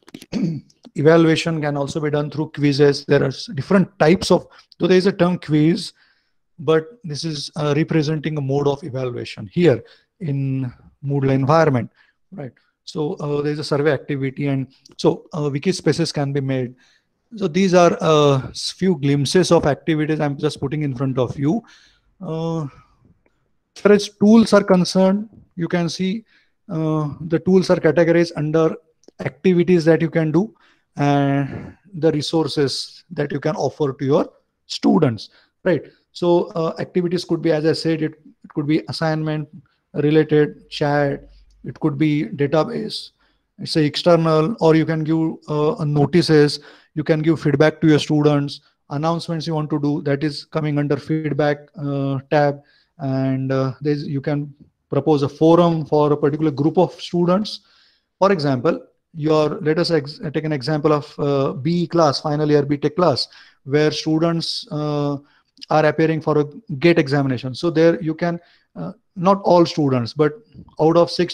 Evaluation can also be done through quizzes. There are different types of, so there is a term quiz, but this is uh, representing a mode of evaluation here in Moodle environment, right? So uh, there's a survey activity, and so uh, wiki spaces can be made. So these are a uh, few glimpses of activities I'm just putting in front of you. Uh, as far as tools are concerned, you can see uh, the tools are categorized under activities that you can do and the resources that you can offer to your students, right? So uh, activities could be, as I said, it, it could be assignment related, chat, it could be database, it's a external, or you can give uh, notices, you can give feedback to your students, announcements you want to do, that is coming under feedback uh, tab, and uh, there's, you can propose a forum for a particular group of students. For example, your, let us ex take an example of uh, B E class, final year B Tech class, where students uh, are appearing for a GATE examination. So there you can, uh, not all students, but out of sixty,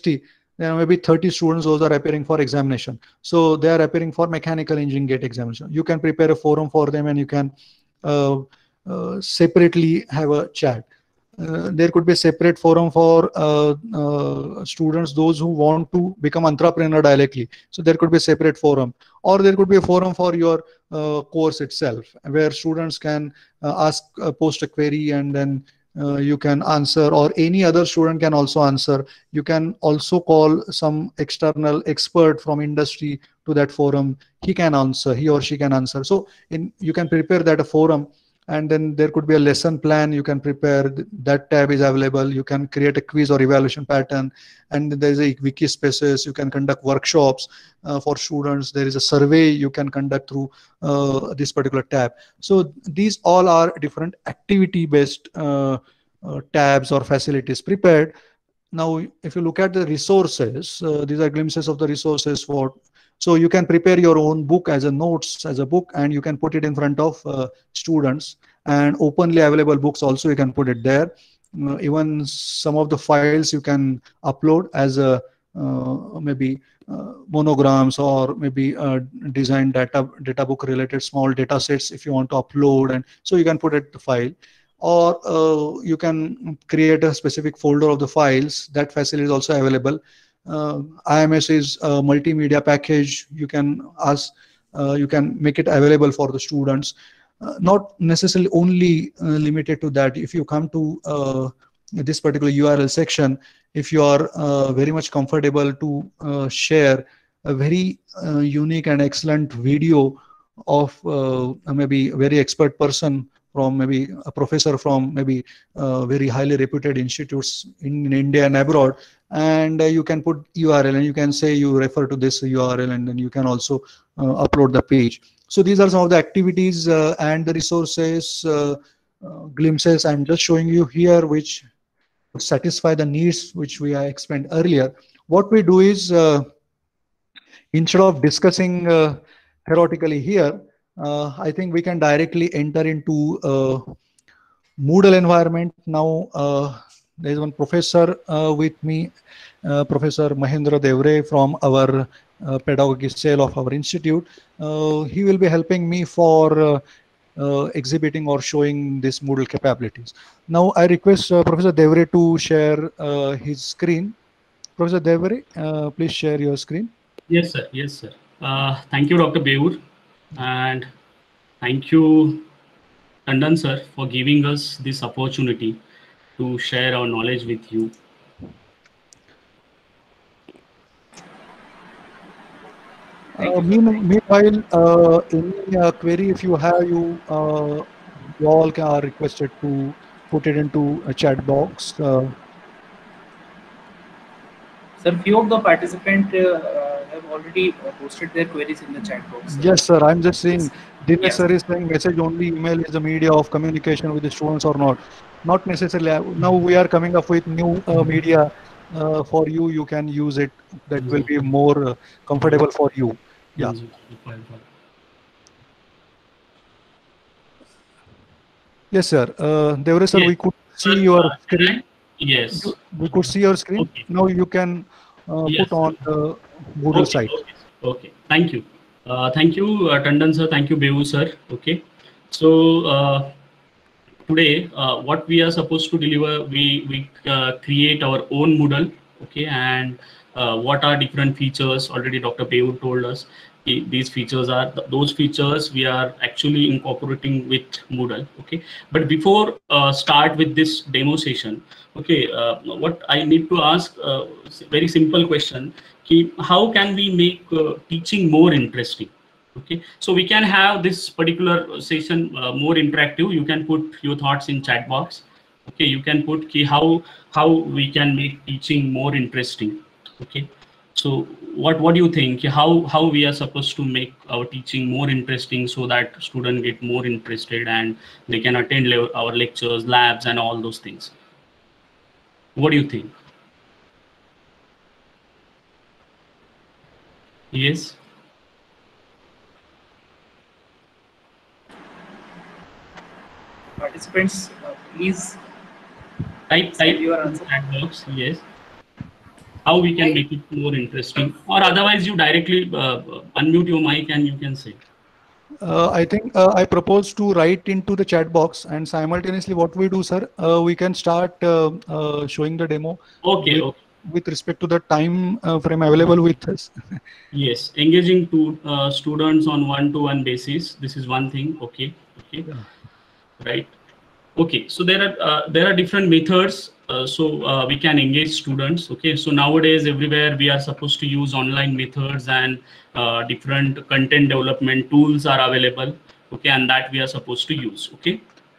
there may be thirty students, those are appearing for examination. So they are appearing for mechanical engineering gate examination. You can prepare a forum for them, and you can uh, uh, separately have a chat. Uh, there could be a separate forum for uh, uh, students, those who want to become entrepreneur directly. So there could be a separate forum, or there could be a forum for your uh, course itself, where students can uh, ask, uh, post a query, and then uh, you can answer, or any other student can also answer. You can also call some external expert from industry to that forum. He can answer, he or she can answer. So in you can prepare that a forum, and then there could be a lesson plan you can prepare. That tab is available. You can create a quiz or evaluation pattern, and there is a wiki spaces. You can conduct workshops uh, for students. There is a survey you can conduct through uh, this particular tab. So these all are different activity based uh, uh, tabs or facilities prepared. Now if you look at the resources, uh, these are glimpses of the resources for. So you can prepare your own book as a notes, as a book, and you can put it in front of uh, students, and openly available books also you can put it there. Uh, even some of the files you can upload as a uh, maybe uh, monograms, or maybe uh, design data data book related small data sets if you want to upload, and so you can put it the file. Or uh, you can create a specific folder of the files. That facility is also available. Uh, I M S is a multimedia package. You can ask, uh, you can make it available for the students. Uh, not necessarily only uh, limited to that. If you come to uh, this particular U R L section, if you are uh, very much comfortable to uh, share a very uh, unique and excellent video of uh, maybe a very expert person, from maybe a professor from maybe uh, very highly reputed institutes in, in India and abroad, and uh, you can put U R L, and you can say you refer to this U R L, and then you can also uh, upload the page. So these are some of the activities uh, and the resources uh, uh, glimpses I'm just showing you here, which would satisfy the needs which we explained earlier. What we do is, uh, instead of discussing uh, theoretically here, uh, I think we can directly enter into uh, Moodle environment. Now uh, there is one professor uh, with me, uh, Professor Mahendra Devre from our uh, pedagogy cell of our institute. Uh, he will be helping me for uh, uh, exhibiting or showing this Moodle capabilities. Now I request uh, Professor Devre to share uh, his screen. Professor Devre, uh, please share your screen. Yes, sir. Yes, sir. Uh, thank you, Doctor Beur, and thank you, Tandon sir, for giving us this opportunity to share our knowledge with you. Uh, meanwhile, uh, any uh, query if you have, you, uh, you all are requested to put it into a chat box. Uh, Sir, few of the participants uh, have already posted their queries in the chat box. Yes, sir. I'm just saying, yes. Dinesh sir is saying message only, email is the media of communication with the students or not. Not necessarily. Now we are coming up with new uh, media uh, for you. You can use it. That will be more uh, comfortable for you. Yeah. Yes, sir. Uh, Devre sir, yes. We could see sir, your screen. Yes. We could see your screen. Okay. Now you can uh, yes, put on the Moodle okay, site. Okay. okay. Thank you. Uh, thank you, uh, Tandon sir. Thank you, Beu sir. Okay. So uh, today, uh, what we are supposed to deliver, we we uh, create our own Moodle. Okay, and uh, what are different features? Already, Doctor Beu told us. These features are those features we are actually incorporating with Moodle. Okay, but before uh, start with this demo session, okay, uh, what I need to ask uh, very simple question: ki, how can we make uh, teaching more interesting? Okay, so we can have this particular session uh, more interactive. You can put your thoughts in chat box. Okay, you can put ki, how how we can make teaching more interesting. Okay. So what what do you think? How how we are supposed to make our teaching more interesting so that students get more interested and they can attend le our lectures, labs, and all those things? What do you think? Yes. Participants, uh, please type type your answer. Chat box. Yes. how we can make it more interesting, or otherwise you directly uh, unmute your mic and you can say. Uh, I think uh, I propose to write into the chat box, and simultaneously what we do, sir, uh, we can start uh, uh, showing the demo Okay, with, okay. with respect to the time uh, frame available with us. Yes, engaging to uh, students on one-to-one basis. This is one thing. Okay, okay, Yeah. right. Okay, so there are uh, there are different methods. Uh, so uh, we can engage students. Okay, so nowadays everywhere we are supposed to use online methods, and uh, different content development tools are available. Okay, and that we are supposed to use. Okay.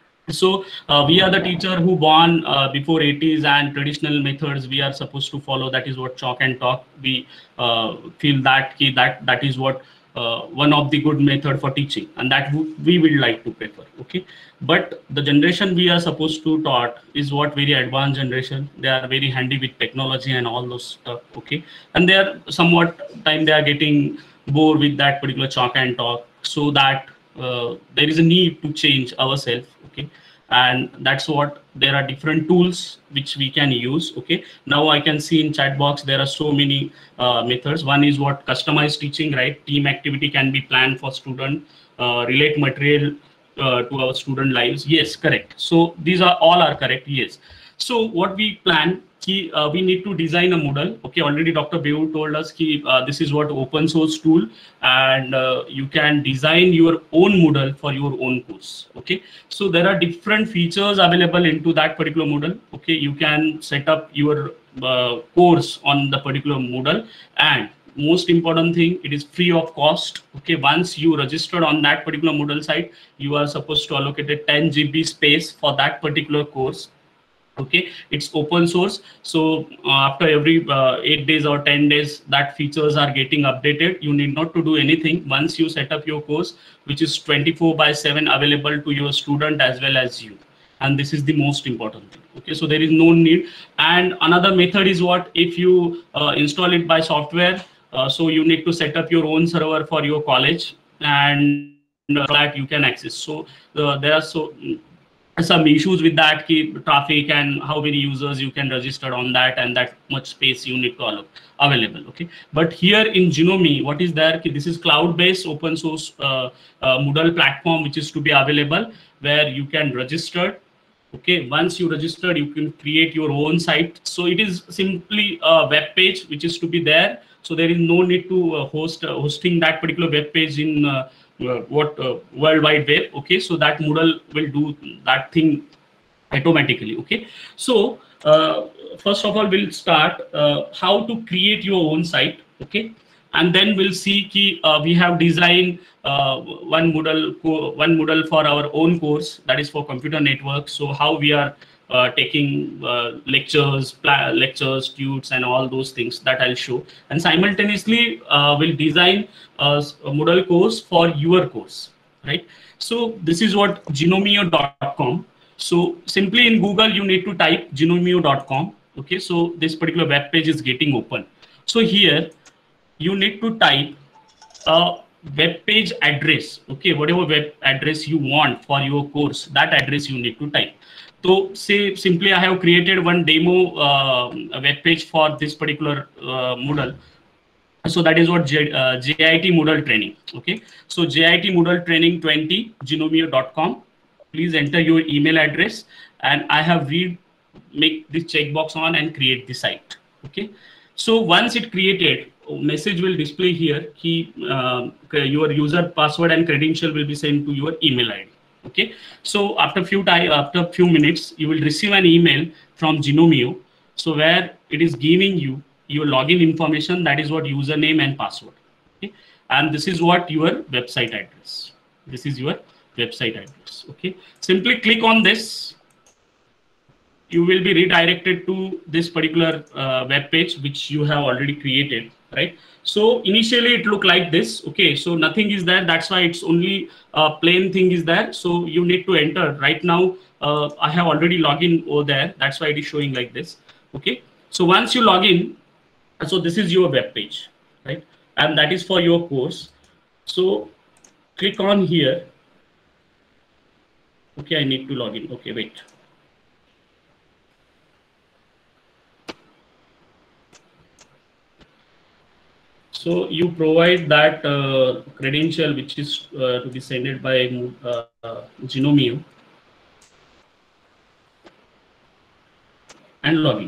So uh, we are the teacher who born uh, before eighties, and traditional methods we are supposed to follow. That is what chalk and talk. We uh, feel that key, that that is what uh, one of the good method for teaching, and that we will like to prefer. Okay, but the generation we are supposed to taught is what very advanced generation. They are very handy with technology and all those stuff. Okay, and they are somewhat time they are getting bored with that particular chalk and talk, so that uh, there is a need to change ourselves. Okay, and that's what there are different tools which we can use. Okay, now I can see in chat box there are so many uh, methods. One is what customized teaching, right? Team activity can be planned for student, uh, relate material uh, to our student lives. Yes, correct. So these are all are correct. Yes. So what we plan, ki, uh, we need to design a model. Okay, already Doctor Beu told us ki, uh, this is what open source tool, and uh, you can design your own model for your own course. Okay, so there are different features available into that particular model. Okay, you can set up your uh, course on the particular model, and most important thing, it is free of cost. Okay, once you registered on that particular Moodle site, you are supposed to allocate a ten G B space for that particular course. Okay, it's open source, so uh, after every uh, eight days or ten days that features are getting updated. You need not to do anything once you set up your course, which is twenty-four by seven available to your student as well as you, and this is the most important thing. Okay, so there is no need. And another method is what, if you uh, install it by software, uh, so you need to set up your own server for your college, and uh, that you can access. So uh, there are so some issues with that, ki traffic and how many users you can register on that, and that much space you need to allow available. Okay, but here in Genomi, what is there, ki this is cloud based open source uh, uh, Moodle platform which is to be available, where you can register. Okay, once you registered, you can create your own site. So it is simply a web page which is to be there. So there is no need to uh, host uh, hosting that particular web page in uh, uh, what uh, World Wide Web. Okay, so that Moodle will do that thing automatically. Okay, so uh, first of all, we'll start uh, how to create your own site. Okay, and then we'll see ki, uh, we have designed uh, one Moodle one Moodle for our own course, that is for computer network. So how we are uh, taking uh, lectures, lectures, tudes, and all those things that I'll show. And simultaneously, uh, we'll design a, a Moodle course for your course, right? So this is what genomio dot com. So simply in Google, you need to type genomio dot com. Okay, so this particular web page is getting open. So here you need to type a web page address. Okay, whatever web address you want for your course, that address you need to type. So say simply I have created one demo uh, web page for this particular uh, Moodle. So that is what J, uh, J I T Moodle training. Okay, so J I T Moodle training twenty genomio dot com. Please enter your email address, and I have read make this checkbox on and create the site. Okay, so once it created, a message will display here. Key uh, your user password and credential will be sent to your email I D. Okay, so after few time after few minutes, you will receive an email from Genomio, so where it is giving you your login information, that is what username and password. Okay, and this is what your website address. This is your website address. Okay, simply click on this. You will be redirected to this particular uh, web page which you have already created, right? So initially it looked like this. Okay, so nothing is there. That's why it's only a plain thing is there. So you need to enter right now. Uh, I have already logged in over there. That's why it is showing like this. Okay, so once you log in, so this is your web page, right? And that is for your course. So click on here. Okay, I need to log in. Okay, wait. So you provide that uh, credential which is uh, to be sent by uh, Genomio and login.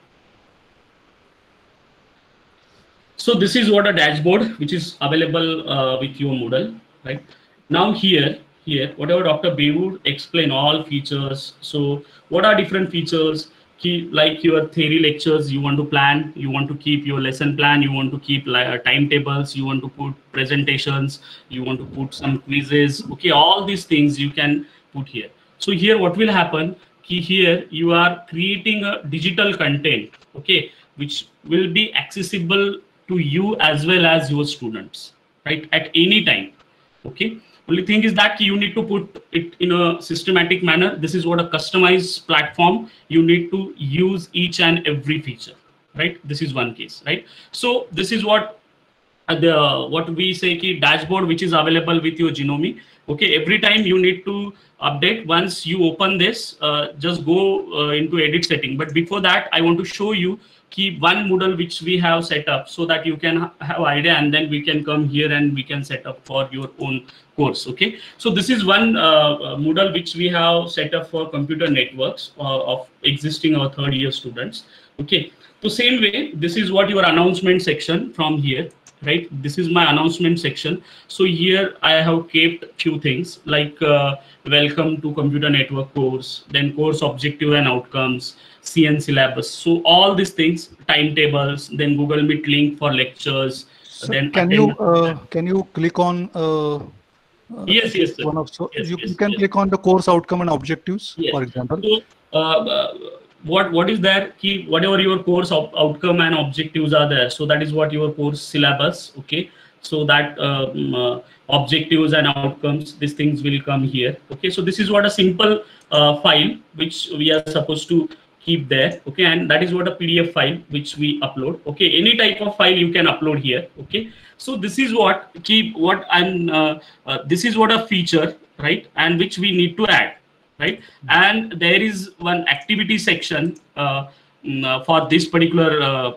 So this is what a dashboard which is available uh, with your Moodle, right? Now here, here, whatever Doctor Bewood explain all features. So what are different features? Key, like your theory lectures, you want to plan, you want to keep your lesson plan, you want to keep like, timetables, you want to put presentations, you want to put some quizzes. Okay, all these things you can put here. So here, what will happen? Key here, you are creating a digital content, okay, which will be accessible to you as well as your students, right, at any time. Okay, only thing is that you need to put it in a systematic manner. This is what a customized platform, you need to use each and every feature, right? This is one case, right? So this is what uh, the what we say ki dashboard which is available with your Genomio. Okay, every time you need to update. Once you open this, uh, just go uh, into edit setting. But before that, I want to show you keep one Moodle which we have set up so that you can ha have idea, and then we can come here and we can set up for your own course. Okay, so this is one uh, Moodle which we have set up for computer networks uh, of existing our third year students. Okay, so same way, this is what your announcement section from here, right? This is my announcement section. So here I have kept few things like uh, welcome to computer network course, then course objective and outcomes, C N syllabus. So all these things, timetables, then Google Meet link for lectures. So then can you uh, can you click on uh, uh, yes yes sir. one of so yes, you, yes, you can yes. click on the course outcome and objectives, yes. for example. So uh, what what is there? Key whatever your course of outcome and objectives are there. So that is what your course syllabus. Okay. So that um, uh, objectives and outcomes, these things will come here. Okay. So this is what a simple uh, file which we are supposed to keep there. Okay. And that is what a P D F file which we upload. Okay. Any type of file you can upload here. Okay. So this is what keep what I'm uh, uh, this is what a feature, right? And which we need to add. Right, and there is one activity section uh, for this particular uh,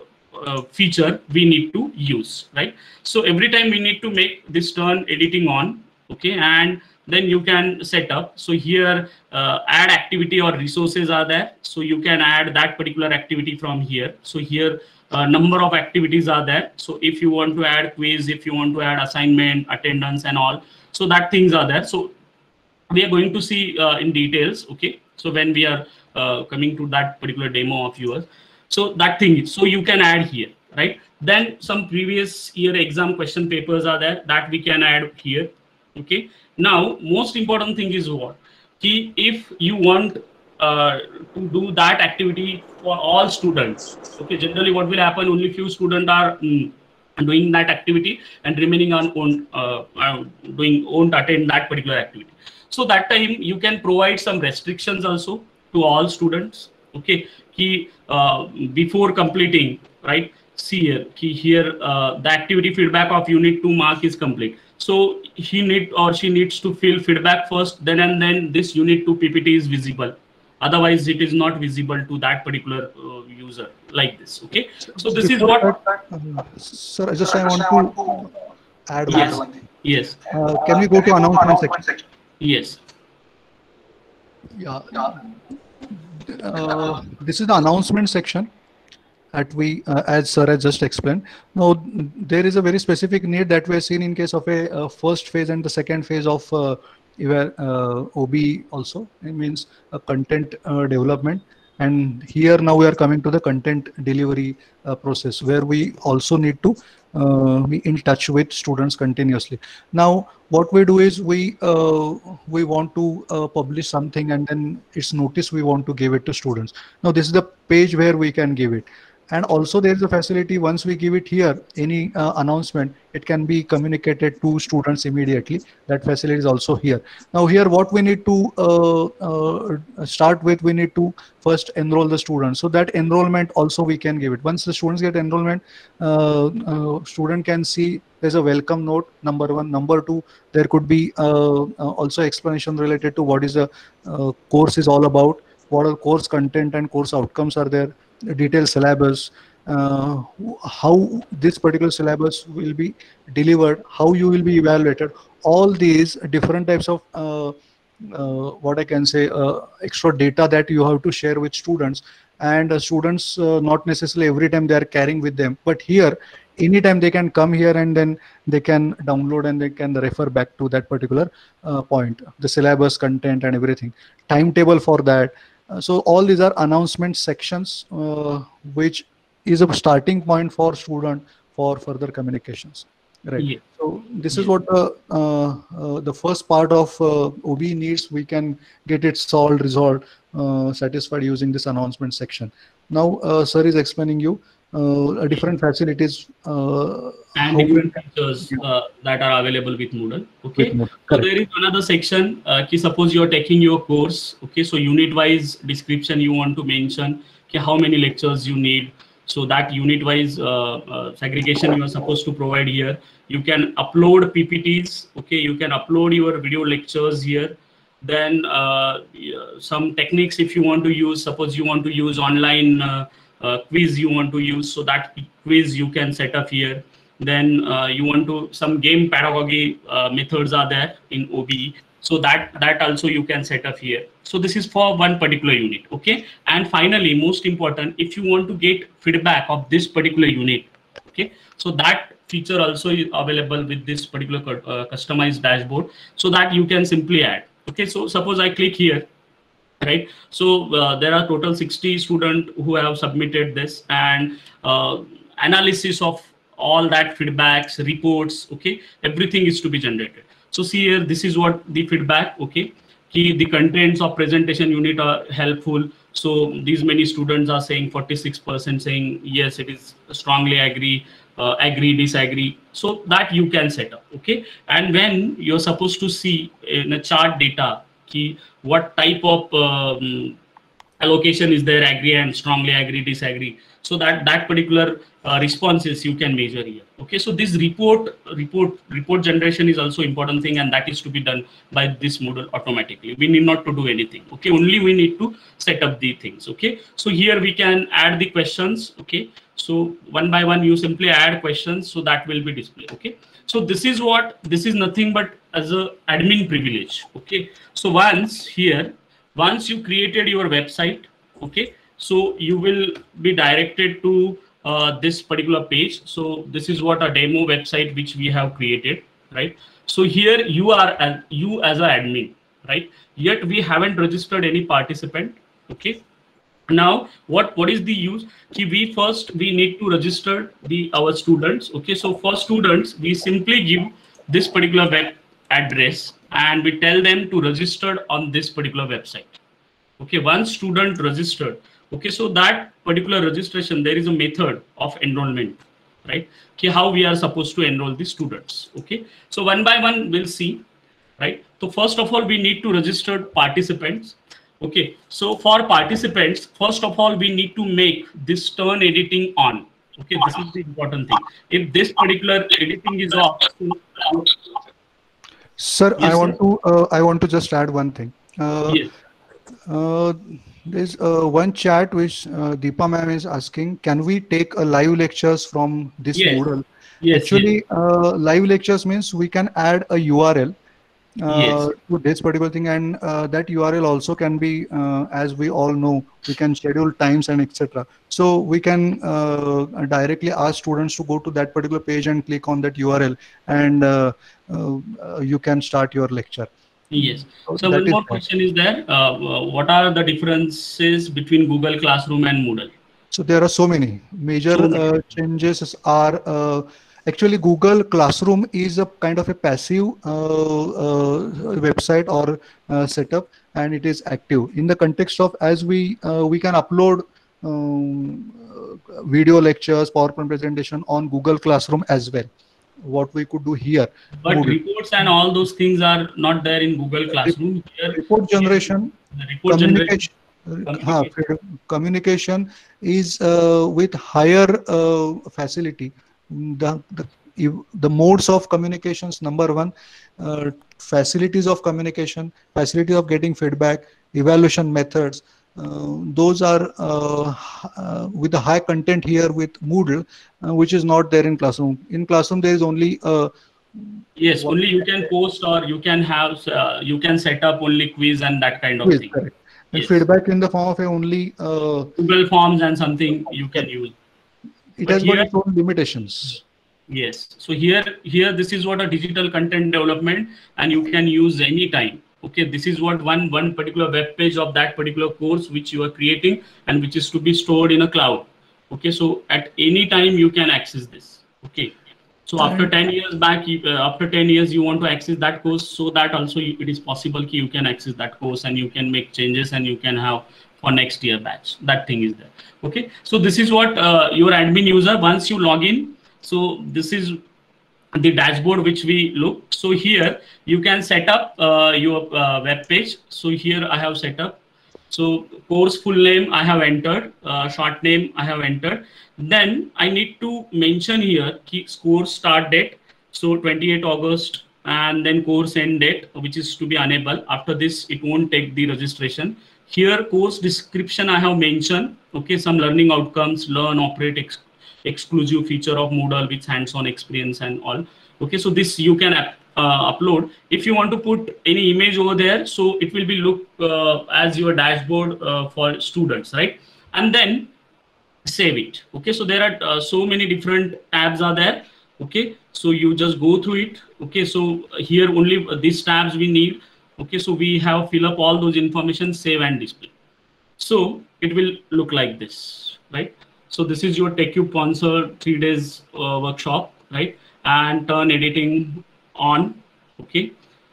uh, feature we need to use, right? So every time we need to make this turn editing on, okay, and then you can set up. So here uh, add activity or resources are there, so you can add that particular activity from here. So here uh, number of activities are there. So if you want to add quiz, if you want to add assignment, attendance and all, so that things are there. So we are going to see uh, in details. Okay, so when we are uh, coming to that particular demo of yours, so that thing is, so you can add here, right? Then some previous year exam question papers are there that we can add here. Okay, now most important thing is what, Ki if you want uh, to do that activity for all students, okay, generally what will happen, only few students are mm, doing that activity and remaining on own uh, uh, doing won't attend that particular activity. So that time you can provide some restrictions also to all students. Okay, he uh, before completing, right? See here, he here uh, the activity feedback of unit two mark is complete. So he need or she needs to fill feedback first, then and then this unit two P P T is visible. Otherwise, it is not visible to that particular uh, user like this. Okay, so this is what. Uh, sir, I just I want to add yes. one thing. Yes. Uh, can we go to announcement section? Yes. Yeah. Uh, this is the announcement section that we, uh, as sir has just explained. Now, there is a very specific need that we have seen in case of a, a first phase and the second phase of uh, uh, O B also. It means a content uh, development. And here now we are coming to the content delivery uh, process, where we also need to uh, be in touch with students continuously. Now, what we do is we uh, we want to uh, publish something, and then it's notice we want to give it to students. Now, this is the page where we can give it. And also there is a facility, once we give it here, any uh, announcement, it can be communicated to students immediately. That facility is also here. Now here what we need to uh, uh, start with, we need to first enroll the students. So that enrollment also we can give it. Once the students get enrollment, uh, uh, student can see there's a welcome note, number one. Number two, there could be uh, uh, also explanation related to what is the uh, course is all about, what are course content and course outcomes are there, detailed syllabus, uh, how this particular syllabus will be delivered, how you will be evaluated, all these different types of uh, uh, what I can say, uh, extra data that you have to share with students. And uh, students, uh, not necessarily every time they are carrying with them, but here, anytime they can come here and then they can download and they can refer back to that particular uh, point, the syllabus content and everything, timetable for that. Uh, so all these are announcement sections, uh, which is a starting point for student for further communications. Right. Yeah. So this Yeah. is what the uh, uh, the first part of uh, O B E needs. We can get it solved, resolved, uh, satisfied using this announcement section. Now, uh, sir is explaining you uh, different facilities uh, and different features uh, that are available with Moodle. Okay. With Moodle. So there is another section. Uh, ki suppose you are taking your course. Okay. So unit-wise description you want to mention ki how many lectures you need. So that unit-wise uh, uh, segregation you are supposed to provide here. You can upload P P Ts. Okay, you can upload your video lectures here. Then uh, some techniques if you want to use. Suppose you want to use online uh, uh, quiz you want to use. So that quiz you can set up here. Then uh, you want to some game pedagogy uh, methods are there in O B E. So that that also you can set up here. So this is for one particular unit. Okay. And finally, most important, if you want to get feedback of this particular unit. Okay. So that feature also is available with this particular uh, customized dashboard, so that you can simply add. Okay. So suppose I click here. Right. So uh, there are total sixty students who have submitted this, and uh, analysis of all that feedbacks, reports. Okay. Everything is to be generated. So see here, this is what the feedback, okay. Key, the contents of presentation unit are helpful. So these many students are saying forty-six percent saying, yes, it is strongly agree, uh, agree, disagree. So that you can set up, okay. And when you're supposed to see in a chart data, key, what type of um, allocation is there, agree and strongly agree, disagree. So that that particular uh, responses you can measure here. Okay, so this report report report generation is also important thing, and that is to be done by this Moodle automatically. We need not to do anything. Okay, only we need to set up the things. Okay, so here we can add the questions. Okay, so one by one you simply add questions, so that will be displayed. Okay, so this is what this is nothing but as a admin privilege. Okay, so once here. Once you created your website, okay, so you will be directed to uh, this particular page. So this is what a demo website which we have created, right? So here you are as you as an admin, right? Yet we haven't registered any participant, okay. Now what what is the use? We first we need to register the our students, okay. So for students we simply give this particular web address and we tell them to register on this particular website. Okay, once student registered, okay, so that particular registration, there is a method of enrollment, right? Okay, how we are supposed to enroll the students. Okay, so one by one we'll see, right? So first of all, we need to register participants. Okay, so for participants, first of all, we need to make this turn editing on. Okay, this is the important thing. If this particular editing is off, sir, yes, I want sir. to uh, I want to just add one thing. Uh, yes. Uh, there's uh, one chat which uh, Deepa ma'am is asking. Can we take a live lectures from this yes. Moodle? Yes. Actually, yes. Uh, live lectures means we can add a U R L uh, yes. to this particular thing, and uh, that U R L also can be, uh, as we all know, we can schedule times and et cetera. So we can uh, directly ask students to go to that particular page and click on that U R L, and uh, uh, you can start your lecture. Yes. So, so one more question is there. Uh, what are the differences between Google Classroom and Moodle? So there are so many. Major so many. Uh, changes are uh, actually Google Classroom is a kind of a passive uh, uh, website or uh, setup, and it is active in the context of as we uh, we can upload um, video lectures, PowerPoint presentation on Google Classroom as well. What we could do here. But Google. Reports and all those things are not there in Google Classroom. Here, report generation, the report communication, generation. Communication. communication is uh, with higher uh, facility. The, the, the modes of communications, number one, uh, facilities of communication, facility of getting feedback, evaluation methods, uh, those are uh, uh, with the high content here with Moodle, uh, which is not there in Classroom. In Classroom, there is only uh, yes, only you can post, or you can have uh, you can set up only quiz and that kind of quiz, thing. correct. And Yes. feedback in the form of a only uh, Google Forms and something you can use. It But has here, got its own limitations. yes. So here, here, this is what a digital content development, and you can use anytime. Okay, this is what one one particular web page of that particular course which you are creating and which is to be stored in a cloud. Okay, so at any time you can access this. Okay, so after ten years back, you, uh, after ten years, you want to access that course, so that also you, it is possible that you can access that course and you can make changes and you can have for next year batch. That thing is there. Okay, so this is what uh, your admin user, once you log in, so this is the dashboard which we look. So here you can set up uh, your uh, web page. So here I have set up. So course full name I have entered, uh, short name I have entered. Then I need to mention here key course start date, so twenty-eighth August, and then course end date, which is to be enabled. After this, it won't take the registration. Here course description I have mentioned. Okay, some learning outcomes, learn, operate, ex exclusive feature of Moodle with hands-on experience and all. Okay, so this you can uh, upload. If you want to put any image over there, so it will be look uh, as your dashboard uh, for students, right? And then save it. Okay, so there are uh, so many different tabs are there. Okay, so you just go through it. Okay, so here only these tabs we need. Okay, so we have fill up all those information, save and display. So it will look like this, right? So this is your TechCube sponsored three days uh, workshop, right? And turn editing on. Okay,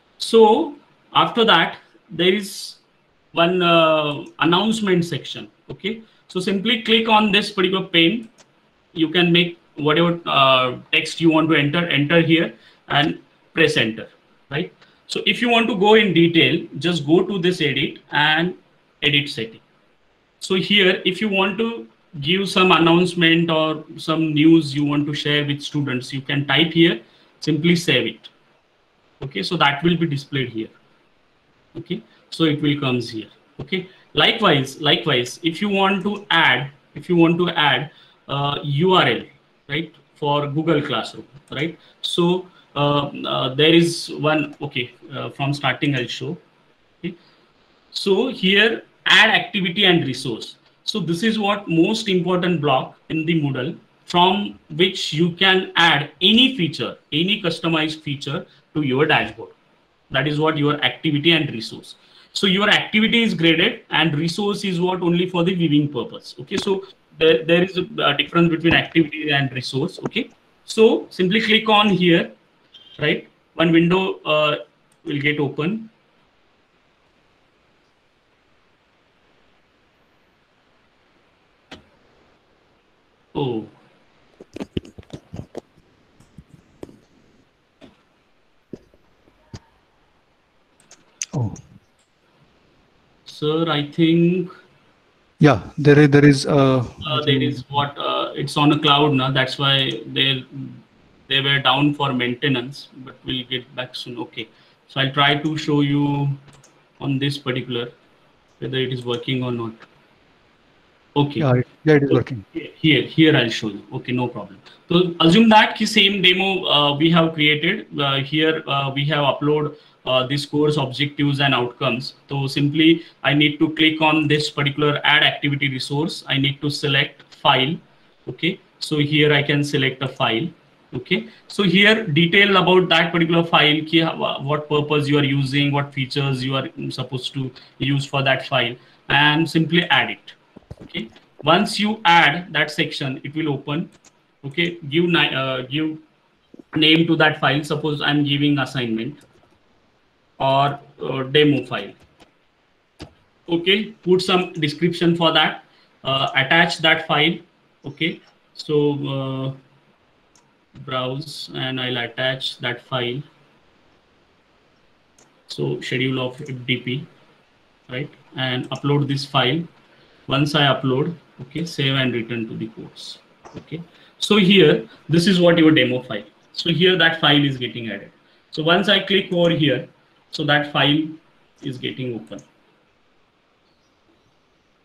so after that there is one uh, announcement section. Okay, so simply click on this particular pane. You can make whatever uh, text you want to enter, enter here and press enter, right? So if you want to go in detail, just go to this edit and edit setting. So here, if you want to give some announcement or some news you want to share with students, you can type here, simply save it. Okay, so that will be displayed here. Okay, so it will comes here. Okay, likewise, likewise, if you want to add, if you want to add uh, U R L, right, for Google Classroom, right? So uh, uh, there is one. Okay, uh, from starting I'll show. Okay, so here add activity and resource. So this is what most important block in the Moodle, from which you can add any feature, any customized feature to your dashboard. That is what your activity and resource. So your activity is graded and resource is what only for the viewing purpose. Okay, so there, there is a, a difference between activity and resource. Okay, so simply click on here, right? One window uh, will get open. Oh. Oh. Sir, I think. Yeah, there is there is. Uh, uh, there is what uh, it's on a cloud now. That's why they they were down for maintenance, but we'll get back soon. Okay, so I'll try to show you on this particular whether it is working or not. Okay. Yeah, it, yeah, it is so working. Here, here I'll show you. Okay, no problem. So assume that the same demo uh, we have created. Uh, here uh, we have upload uh, this course objectives and outcomes. So simply I need to click on this particular add activity resource. I need to select file. Okay, so here I can select a file. Okay, so here detail about that particular file, what purpose you are using, what features you are supposed to use for that file, and simply add it. Okay, once you add that section, it will open. Okay, give uh, give name to that file. Suppose I'm giving assignment or uh, demo file. Okay, put some description for that. Uh, attach that file. Okay, so uh, browse and I'll attach that file. So schedule of F D P, right, and upload this file. Once I upload, okay, save and return to the course. Okay, so here this is what your demo file. So here that file is getting added. So once I click over here, so that file is getting open.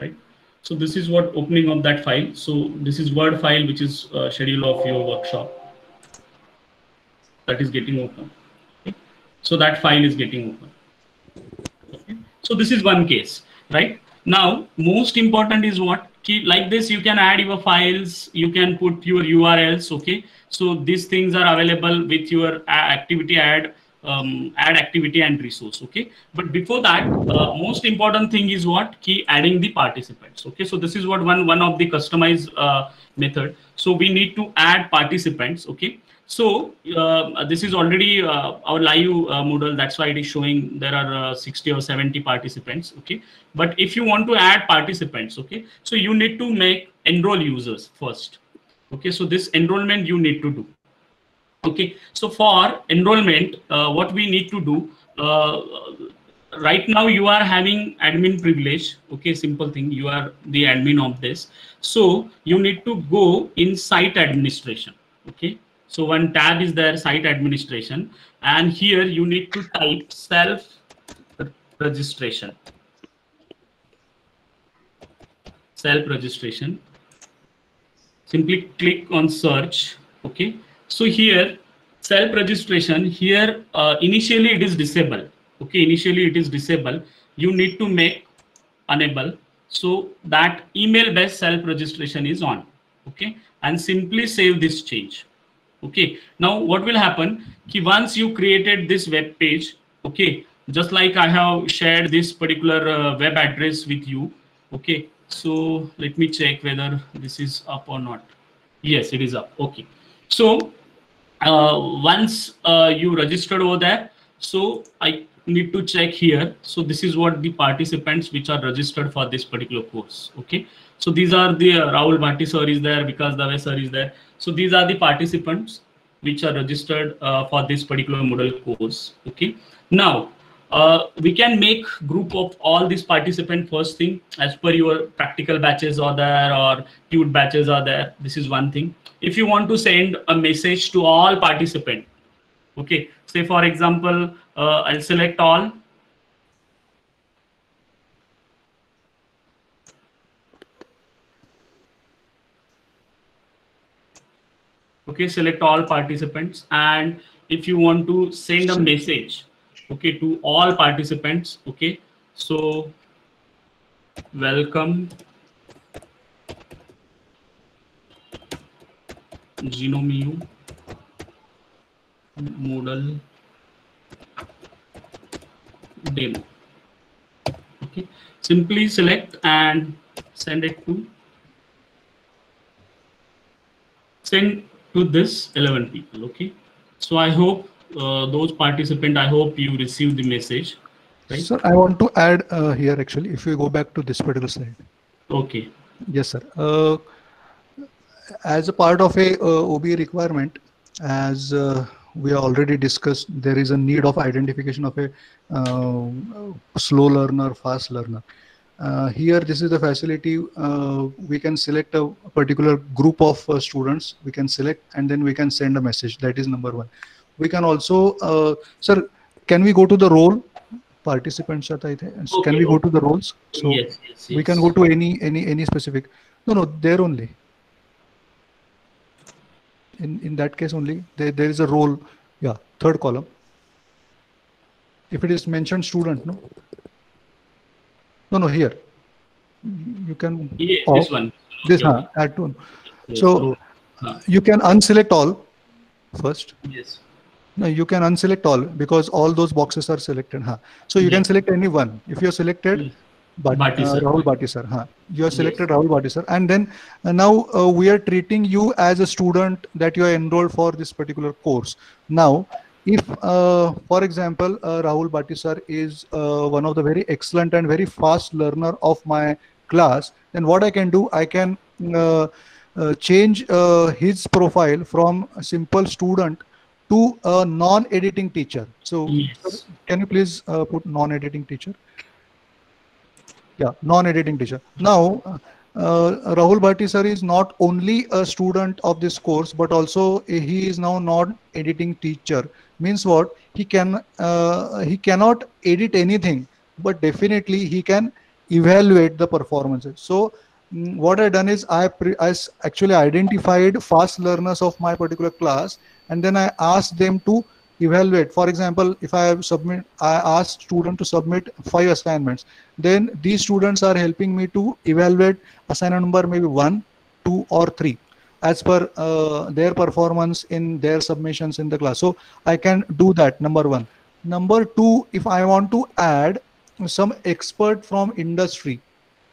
right? So this is what opening of that file. So this is Word file, which is uh, schedule of your workshop that is getting open. Okay? So that file is getting open. Okay? So this is one case, right? Now, most important is what? Keep like this, you can add your files, you can put your U R Ls, okay? So these things are available with your activity add, um, add activity and resource, okay? But before that, uh, most important thing is what? Key adding the participants, okay? So this is what one, one of the customized uh, method. So we need to add participants, okay? So uh, this is already uh, our live uh, Moodle. That's why it is showing there are uh, sixty or seventy participants. Okay, but if you want to add participants, okay, so you need to make enroll users first. Okay, so this enrollment you need to do. Okay, so for enrollment, uh, what we need to do uh, right now, you are having admin privilege. Okay, simple thing. You are the admin of this. So you need to go in site administration. Okay. So one tab is there, site administration, and here you need to type self registration. Self registration. Simply click on search. Okay. So here self registration. Here uh, initially it is disabled. Okay. Initially it is disabled. You need to make enable so that email based self registration is on. Okay. And simply save this change. Okay, now what will happen? Ki once you created this web page, okay, just like I have shared this particular uh, web address with you. Okay, so let me check whether this is up or not. Yes, it is up. Okay, so uh, once uh, you registered over there, so I need to check here. So this is what the participants which are registered for this particular course. Okay, so these are the uh, Rahul Bhatti sir is there, Vikas Dave sir is there. So these are the participants which are registered uh, for this particular Moodle course. Okay. Now uh, we can make group of all these participants first thing as per your practical batches are there or Qt batches are there. This is one thing. If you want to send a message to all participants, okay. Say for example, uh, I'll select all. Okay, select all participants, and if you want to send a message, okay, to all participants, okay, so welcome Gnomium Moodle demo. Okay, simply select and send it to send to this eleven people. Okay, so I hope uh, those participants, I hope you received the message, right? Sir, I want to add uh, here actually, if we go back to this particular slide. Okay. Yes, sir. Uh, as a part of a uh, O B E requirement, as uh, we already discussed, there is a need of identification of a uh, slow learner, fast learner. Uh, here, this is the facility. Uh, we can select a particular group of uh, students. We can select and then we can send a message. That is number one. We can also, uh, sir, can we go to the role? Participants, okay, can we go to the roles? So yes, yes, yes. We can go to any any any specific. No, no, there only. In in that case only, there there is a role. Yeah, third column. If it is mentioned student, no. No, no, here. You can. Yeah, off, this one. This, okay. huh, add to. Yes, so so, huh. you can unselect all first. Yes. No, you can unselect all because all those boxes are selected. Huh? So you yes. can select any one. If you're selected, yes. but, Bhatti uh, sir. Rahul Bhatti sir. Huh? You are selected yes. Rahul Bhatti sir. And then uh, now uh, we are treating you as a student that you are enrolled for this particular course. Now, if, uh, for example, uh, Rahul Bhatti sir is uh, one of the very excellent and very fast learner of my class, then what I can do, I can uh, uh, change uh, his profile from a simple student to a non-editing teacher. So yes. can you please uh, put non-editing teacher? Yeah, non-editing teacher. Now, uh, Rahul Bhatti sir is not only a student of this course, but also uh, he is now non-editing teacher. Means what? He can uh, he cannot edit anything, but definitely he can evaluate the performances. So mm, what I done is I, pre I actually identified fast learners of my particular class, and then I asked them to evaluate. For example, if I have submit, I asked student to submit five assignments, then these students are helping me to evaluate assignment number maybe one, two, or three as per uh, their performance in their submissions in the class. So I can do that, number one. Number two, if I want to add some expert from industry,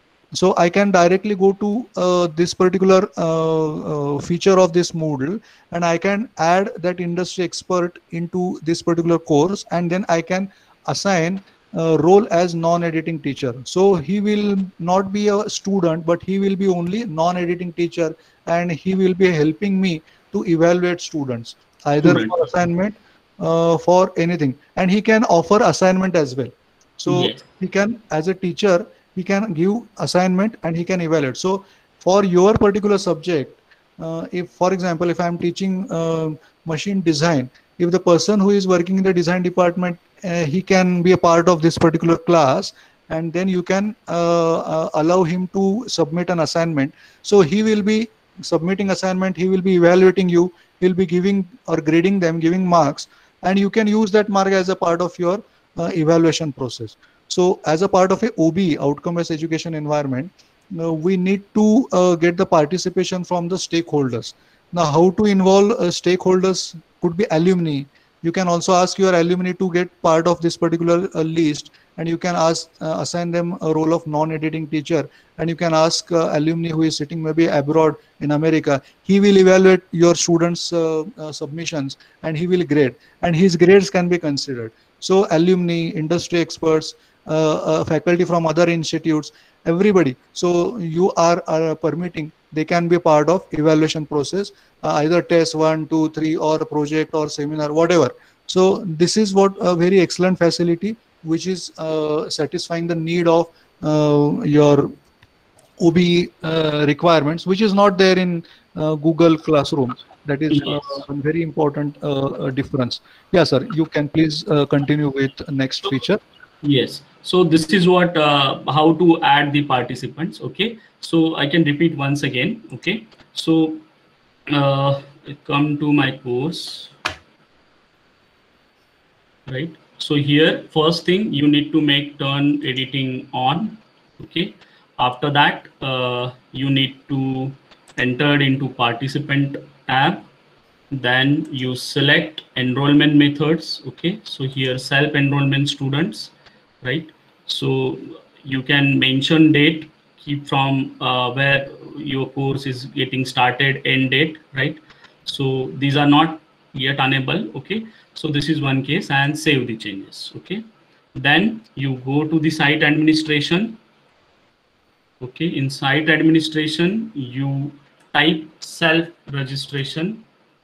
so I can directly go to uh, this particular uh, uh, feature of this Moodle, and I can add that industry expert into this particular course, and then I can assign a role as non-editing teacher. So he will not be a student, but he will be only non-editing teacher, and he will be helping me to evaluate students, either Student. for assignment, uh, for anything, and he can offer assignment as well. So yes. he can, as a teacher, he can give assignment and he can evaluate. So for your particular subject, uh, if for example, if I'm teaching uh, machine design, if the person who is working in the design department, uh, he can be a part of this particular class, and then you can uh, uh, allow him to submit an assignment. So he will be submitting assignment, he will be evaluating you, he'll be giving or grading them, giving marks, and you can use that mark as a part of your uh, evaluation process. So as a part of a O B E, outcome-based education environment, uh, we need to uh, get the participation from the stakeholders. Now, how to involve uh, stakeholders could be alumni. You can also ask your alumni to get part of this particular uh, list, and you can ask uh, assign them a role of non-editing teacher, and you can ask uh, alumni who is sitting maybe abroad in America. He will evaluate your students' uh, uh, submissions, and he will grade, and his grades can be considered. So alumni, industry experts, uh, uh, faculty from other institutes, everybody. So you are, are permitting, they can be a part of evaluation process, uh, either test one, two, three, or project or seminar, whatever. So this is what a very excellent facility, which is uh, satisfying the need of uh, your O B E uh, requirements, which is not there in uh, Google Classroom. That is uh, a very important uh, difference. Yeah, sir, you can please uh, continue with next feature. Yes. So this is what uh, how to add the participants. Okay. So I can repeat once again. Okay. So uh, come to my course. Right. So here, first thing, you need to make turn editing on. Okay. After that, uh, you need to enter into participant tab. Then you select enrollment methods. Okay. So here, self enrollment students. Right. So you can mention date, keep from uh, where your course is getting started, end date. Right. So these are not yet enabled. Okay. So this is one case, and save the changes. Okay. Then you go to the site administration. Okay. In site administration, you type self registration.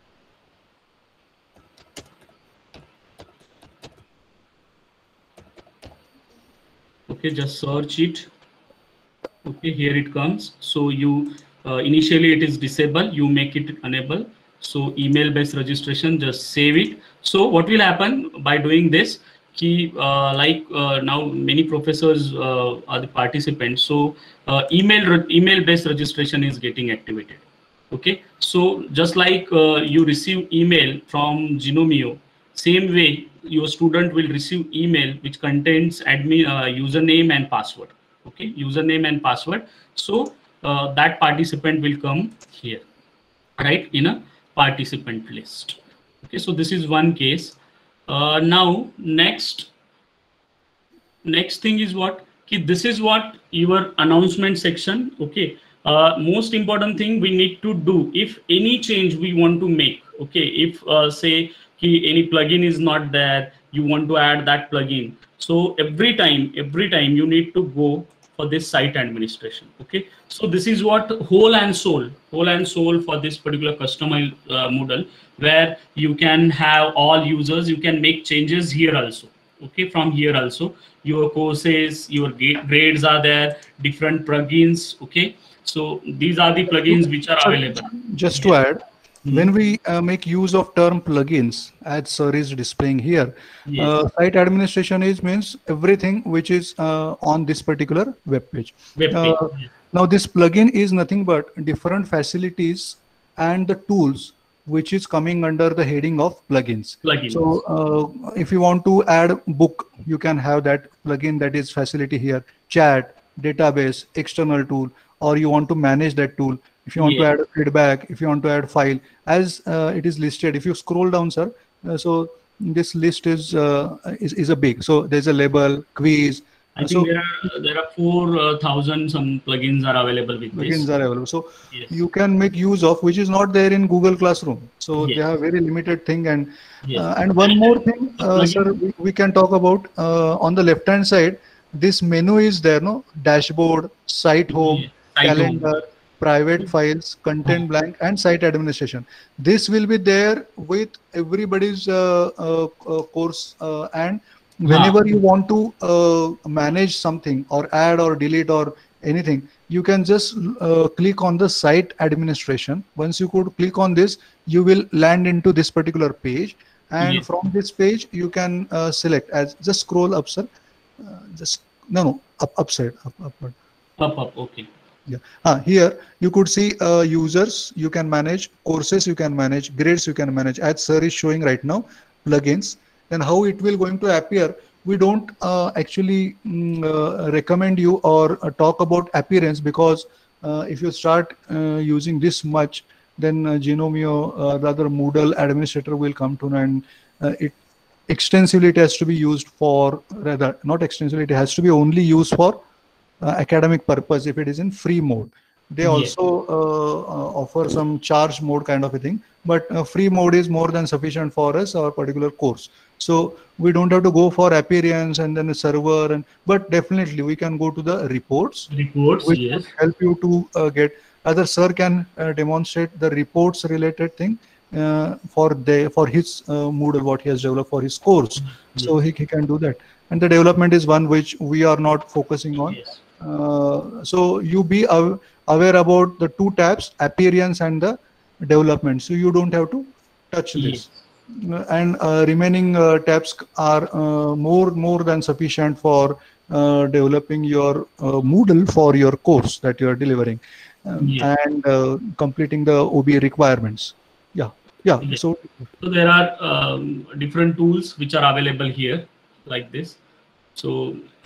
Okay, just search it. Okay, here it comes. So you uh, initially it is disabled, you make it enable. So email based registration, just save it. So what will happen by doing this? Key, uh, like uh, now many professors uh, are the participants. So uh, email email based registration is getting activated. Okay, so just like uh, you receive email from Genomio, same way your student will receive email which contains admin uh, username and password. Okay, username and password. So uh, that participant will come here, right, in a participant list. Okay, so this is one case. Uh, now next next thing is what? Okay, this is what your announcement section. Okay, uh, most important thing we need to do if any change we want to make. Okay, if uh, say any plugin is not there, you want to add that plugin. So every time, every time you need to go for this site administration. Okay, so this is what whole and soul, whole and soul for this particular customer uh, model, where you can have all users, you can make changes here also. Okay, from here also, your courses, your grades are there, different plugins. Okay, so these are the plugins which are available. Just to add, Mm-hmm. When we uh, make use of term plugins, as sir is displaying here, yes. uh, site administration is means everything which is uh, on this particular web page. Web page. Uh, yes. Now this plugin is nothing but different facilities and the tools which is coming under the heading of plugins. plugins. So uh, if you want to add book, you can have that plugin, that is facility here, chat, database, external tool, or you want to manage that tool. If you want yeah. to add a feedback, if you want to add file, as uh, it is listed, if you scroll down, sir, uh, so this list is, uh, is is a big. So there's a label, quiz. I think so there are there are four uh, thousand some plugins are available with plugins this. are available. So yes. you can make use of, which is not there in Google Classroom. So yes. they have very limited thing. And yes. uh, and one more thing, uh, sir, we, we can talk about uh, on the left hand side. This menu is there, no? Dashboard, site home, yes. site calendar. Home. Private files, content blank, and site administration. This will be there with everybody's uh, uh, uh, course, uh, and whenever ah. you want to uh, manage something or add or delete or anything, you can just uh, click on the site administration. Once you could click on this, you will land into this particular page, and yes. from this page you can uh, select as just scroll up, sir. Uh, just no, no, up, upside, up, upward. Up, up, okay. Yeah. Ah, here you could see uh, users you can manage, courses you can manage, grades you can manage, as sir is showing right now, plugins. Then how it will going to appear, we don't uh, actually mm, uh, recommend you or uh, talk about appearance, because uh, if you start uh, using this much, then uh, Genomio, uh, rather Moodle administrator will come to know, and uh, it extensively it has to be used for, rather not extensively, it has to be only used for Uh, academic purpose if it is in free mode. They also uh, uh, offer some charge mode kind of a thing, but uh, free mode is more than sufficient for us, our particular course. So we don't have to go for appearance and then a server, and but definitely we can go to the reports, reports which yes. will help you to uh, get, other sir can uh, demonstrate the reports related thing uh, for the for his uh, Moodle, what he has developed for his course. Yes. So he, he can do that, and the development is one which we are not focusing on. Yes. Uh, so you be aw aware about the two tabs, appearance and the development. So you don't have to touch yes. this. Uh, and uh, remaining uh, tabs are uh, more more than sufficient for uh, developing your uh, Moodle for your course that you are delivering, um, yes. and uh, completing the O B E requirements. Yeah, yeah. Yes. So, so there are um, different tools which are available here, like this. So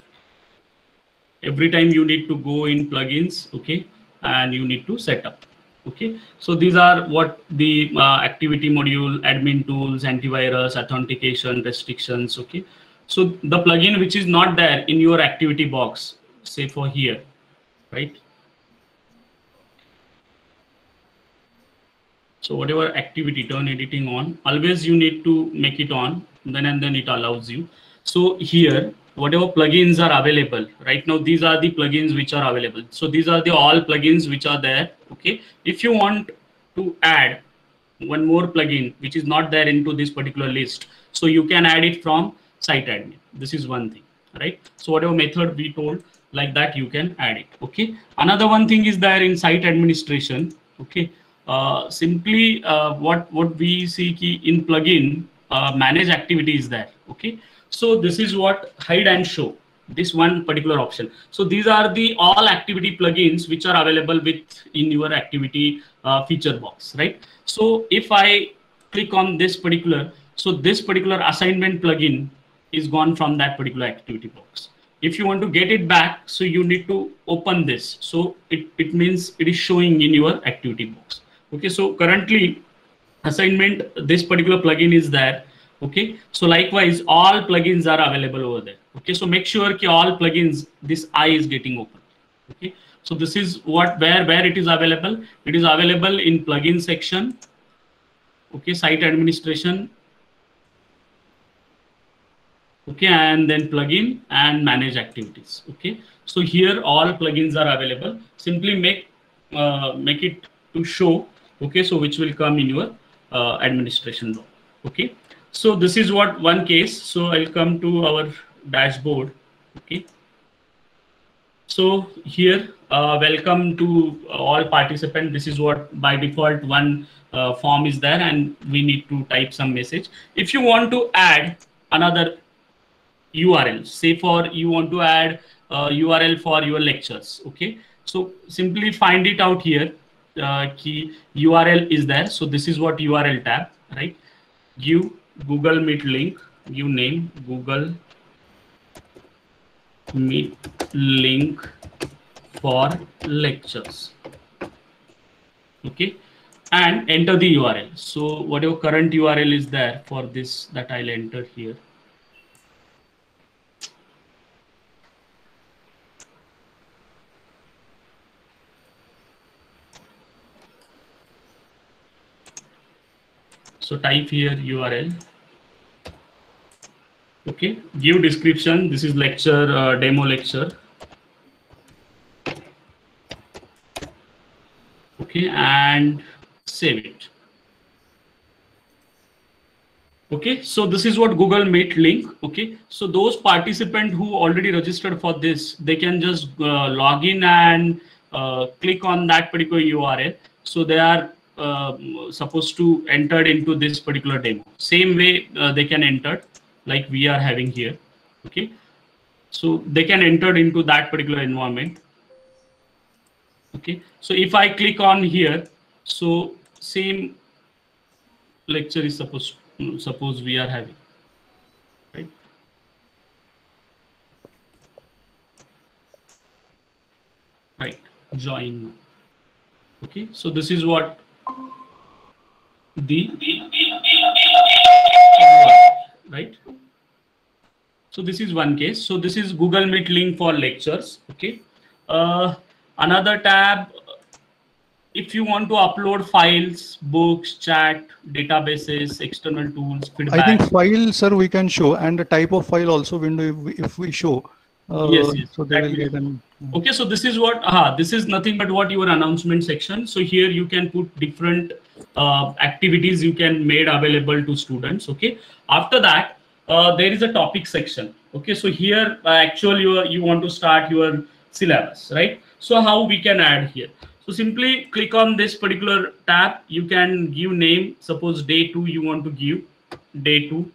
every time you need to go in plugins, okay, and you need to set up, okay. So these are what the uh, activity module, admin tools, antivirus, authentication, restrictions, okay. So the plugin which is not there in your activity box, say for here, right? So whatever activity, turn editing on, always you need to make it on, then and then it allows you. So here, whatever plugins are available right now, these are the plugins which are available. So these are the all plugins which are there, okay. If you want to add one more plugin which is not there into this particular list, so you can add it from site admin. This is one thing, right? So whatever method we told, like that you can add it, okay. Another one thing is there in site administration, okay. Uh, simply uh, what what we see key in plugin, uh, manage activity is there, okay. So this is what hide and show, this one particular option. So these are the all activity plugins which are available with in your activity uh, feature box, right? So if I click on this particular, so this particular assignment plugin is gone from that particular activity box. If you want to get it back, so you need to open this. So it, it means it is showing in your activity box, okay. So currently assignment, this particular plugin is there, okay. So likewise all plugins are available over there, okay. So make sure that all plugins, this eye is getting open, okay. So this is what where where it is available. It is available in plugin section, okay, site administration, okay, and then plugin and manage activities, okay. So here all plugins are available. Simply make uh, make it to show, okay. So which will come in your uh, administration row, okay. So this is what one case. So I'll come to our dashboard, okay. So here, uh, welcome to all participants. This is what by default one uh, form is there, and we need to type some message. If you want to add another U R L, say for you want to add uh, U R L for your lectures, okay, so simply find it out here. Uh, key U R L is there, so this is what U R L tab, right? Give Google Meet link, give name Google Meet link for lectures, okay, and enter the U R L. So whatever current U R L is there for this, that I'll enter here. So type here U R L. Okay, give description. This is lecture, uh, demo lecture. Okay, and save it. Okay, so this is what Google Meet link. Okay, so those participants who already registered for this, they can just uh, log in and uh, click on that particular U R L. So they are uh, supposed to enter into this particular demo. Same way uh, they can enter like we are having here. Okay, so they can enter into that particular environment. Okay, so if I click on here, so same lecture is supposed to, suppose we are having, right? Right, join. Okay, so this is what the, right? So this is one case. So this is Google Meet link for lectures. Okay. Uh, another tab, if you want to upload files, books, chat, databases, external tools, feedback. I think file, sir, we can show, and the type of file also window if we, if we show. Uh, yes, yes. So they will get an. Okay, so this is what, aha, this is nothing but what your announcement section. So here you can put different uh, activities you can made available to students. Okay. After that, uh, there is a topic section. Okay, so here uh, actually you, you want to start your syllabus, right? So how we can add here? So simply click on this particular tab. You can give name. Suppose day two you want to give day two.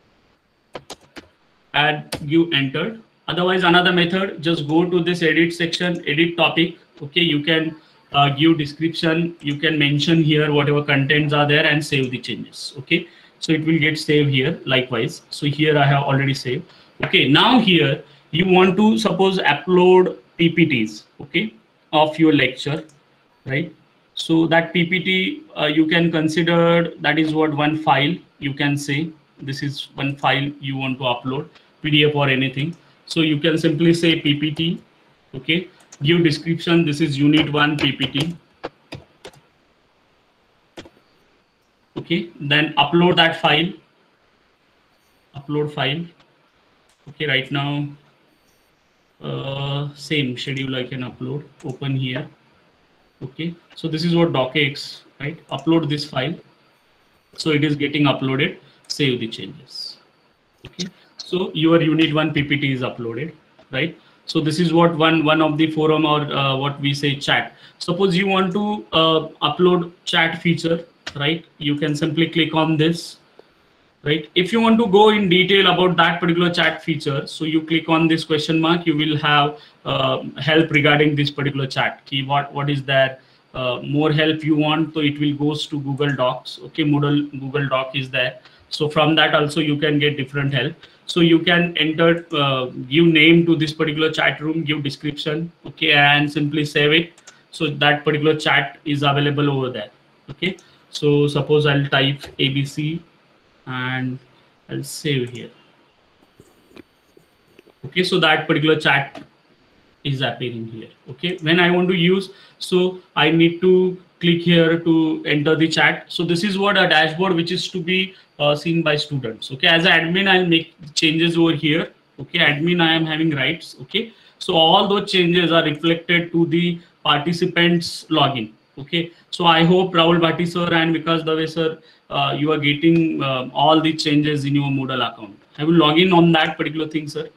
Add, give entered. Otherwise, another method, just go to this edit section, edit topic. Okay, you can uh, give description. You can mention here whatever contents are there and save the changes. Okay, so it will get saved here likewise. So here I have already saved. Okay, now here you want to suppose upload P P Ts, okay, of your lecture, right? So that P P T uh, you can consider that is what one file you can say this is one file you want to upload, P D F or anything. So you can simply say P P T, okay, give description. This is unit one P P T. Okay, then upload that file, upload file. Okay, right now, uh, same schedule I can upload, open here. Okay, so this is what docx, right? Upload this file. So it is getting uploaded, save the changes. Okay, so your unit one P P T is uploaded, right? So this is what one, one of the forum or uh, what we say chat. Suppose you want to uh, upload chat feature, right? You can simply click on this. Right. If you want to go in detail about that particular chat feature, so you click on this question mark, you will have uh, help regarding this particular chat. Key, what, what is there? Uh, more help you want, so it will goes to Google Docs. Okay, Moodle Google Doc is there. So from that also you can get different help. So you can enter, uh, give name to this particular chat room, give description, okay, and simply save it. So that particular chat is available over there. Okay, so suppose I'll type A B C. And I'll save here. Okay, so that particular chat is appearing here. Okay, when I want to use, so I need to click here to enter the chat. So this is what a dashboard which is to be uh, seen by students. Okay, as an admin, I'll make changes over here. Okay, admin, I am having rights. Okay, so all those changes are reflected to the participants login. Okay, so I hope Rahul Bhatti sir and Vikas Dave sir, uh, you are getting uh, all the changes in your Moodle account. I will log in on that particular thing, sir.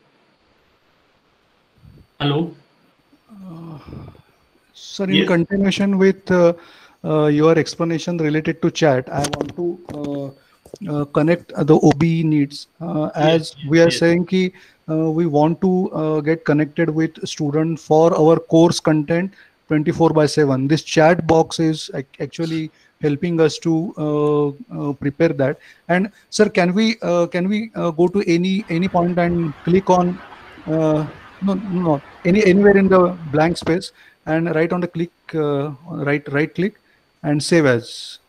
Hello. Uh, sir, in Yes. continuation with uh, uh, your explanation related to chat, I want to uh, uh, connect the O B E needs. Uh, as Yes, we are yes. saying ki, uh, we want to uh, get connected with student for our course content twenty-four by seven. This chat box is ac- actually helping us to uh, uh, prepare that. And sir, can we uh, can we uh, go to any any point and click on uh, no, no, no, any anywhere in the blank space and right on the click, uh, right right click and save as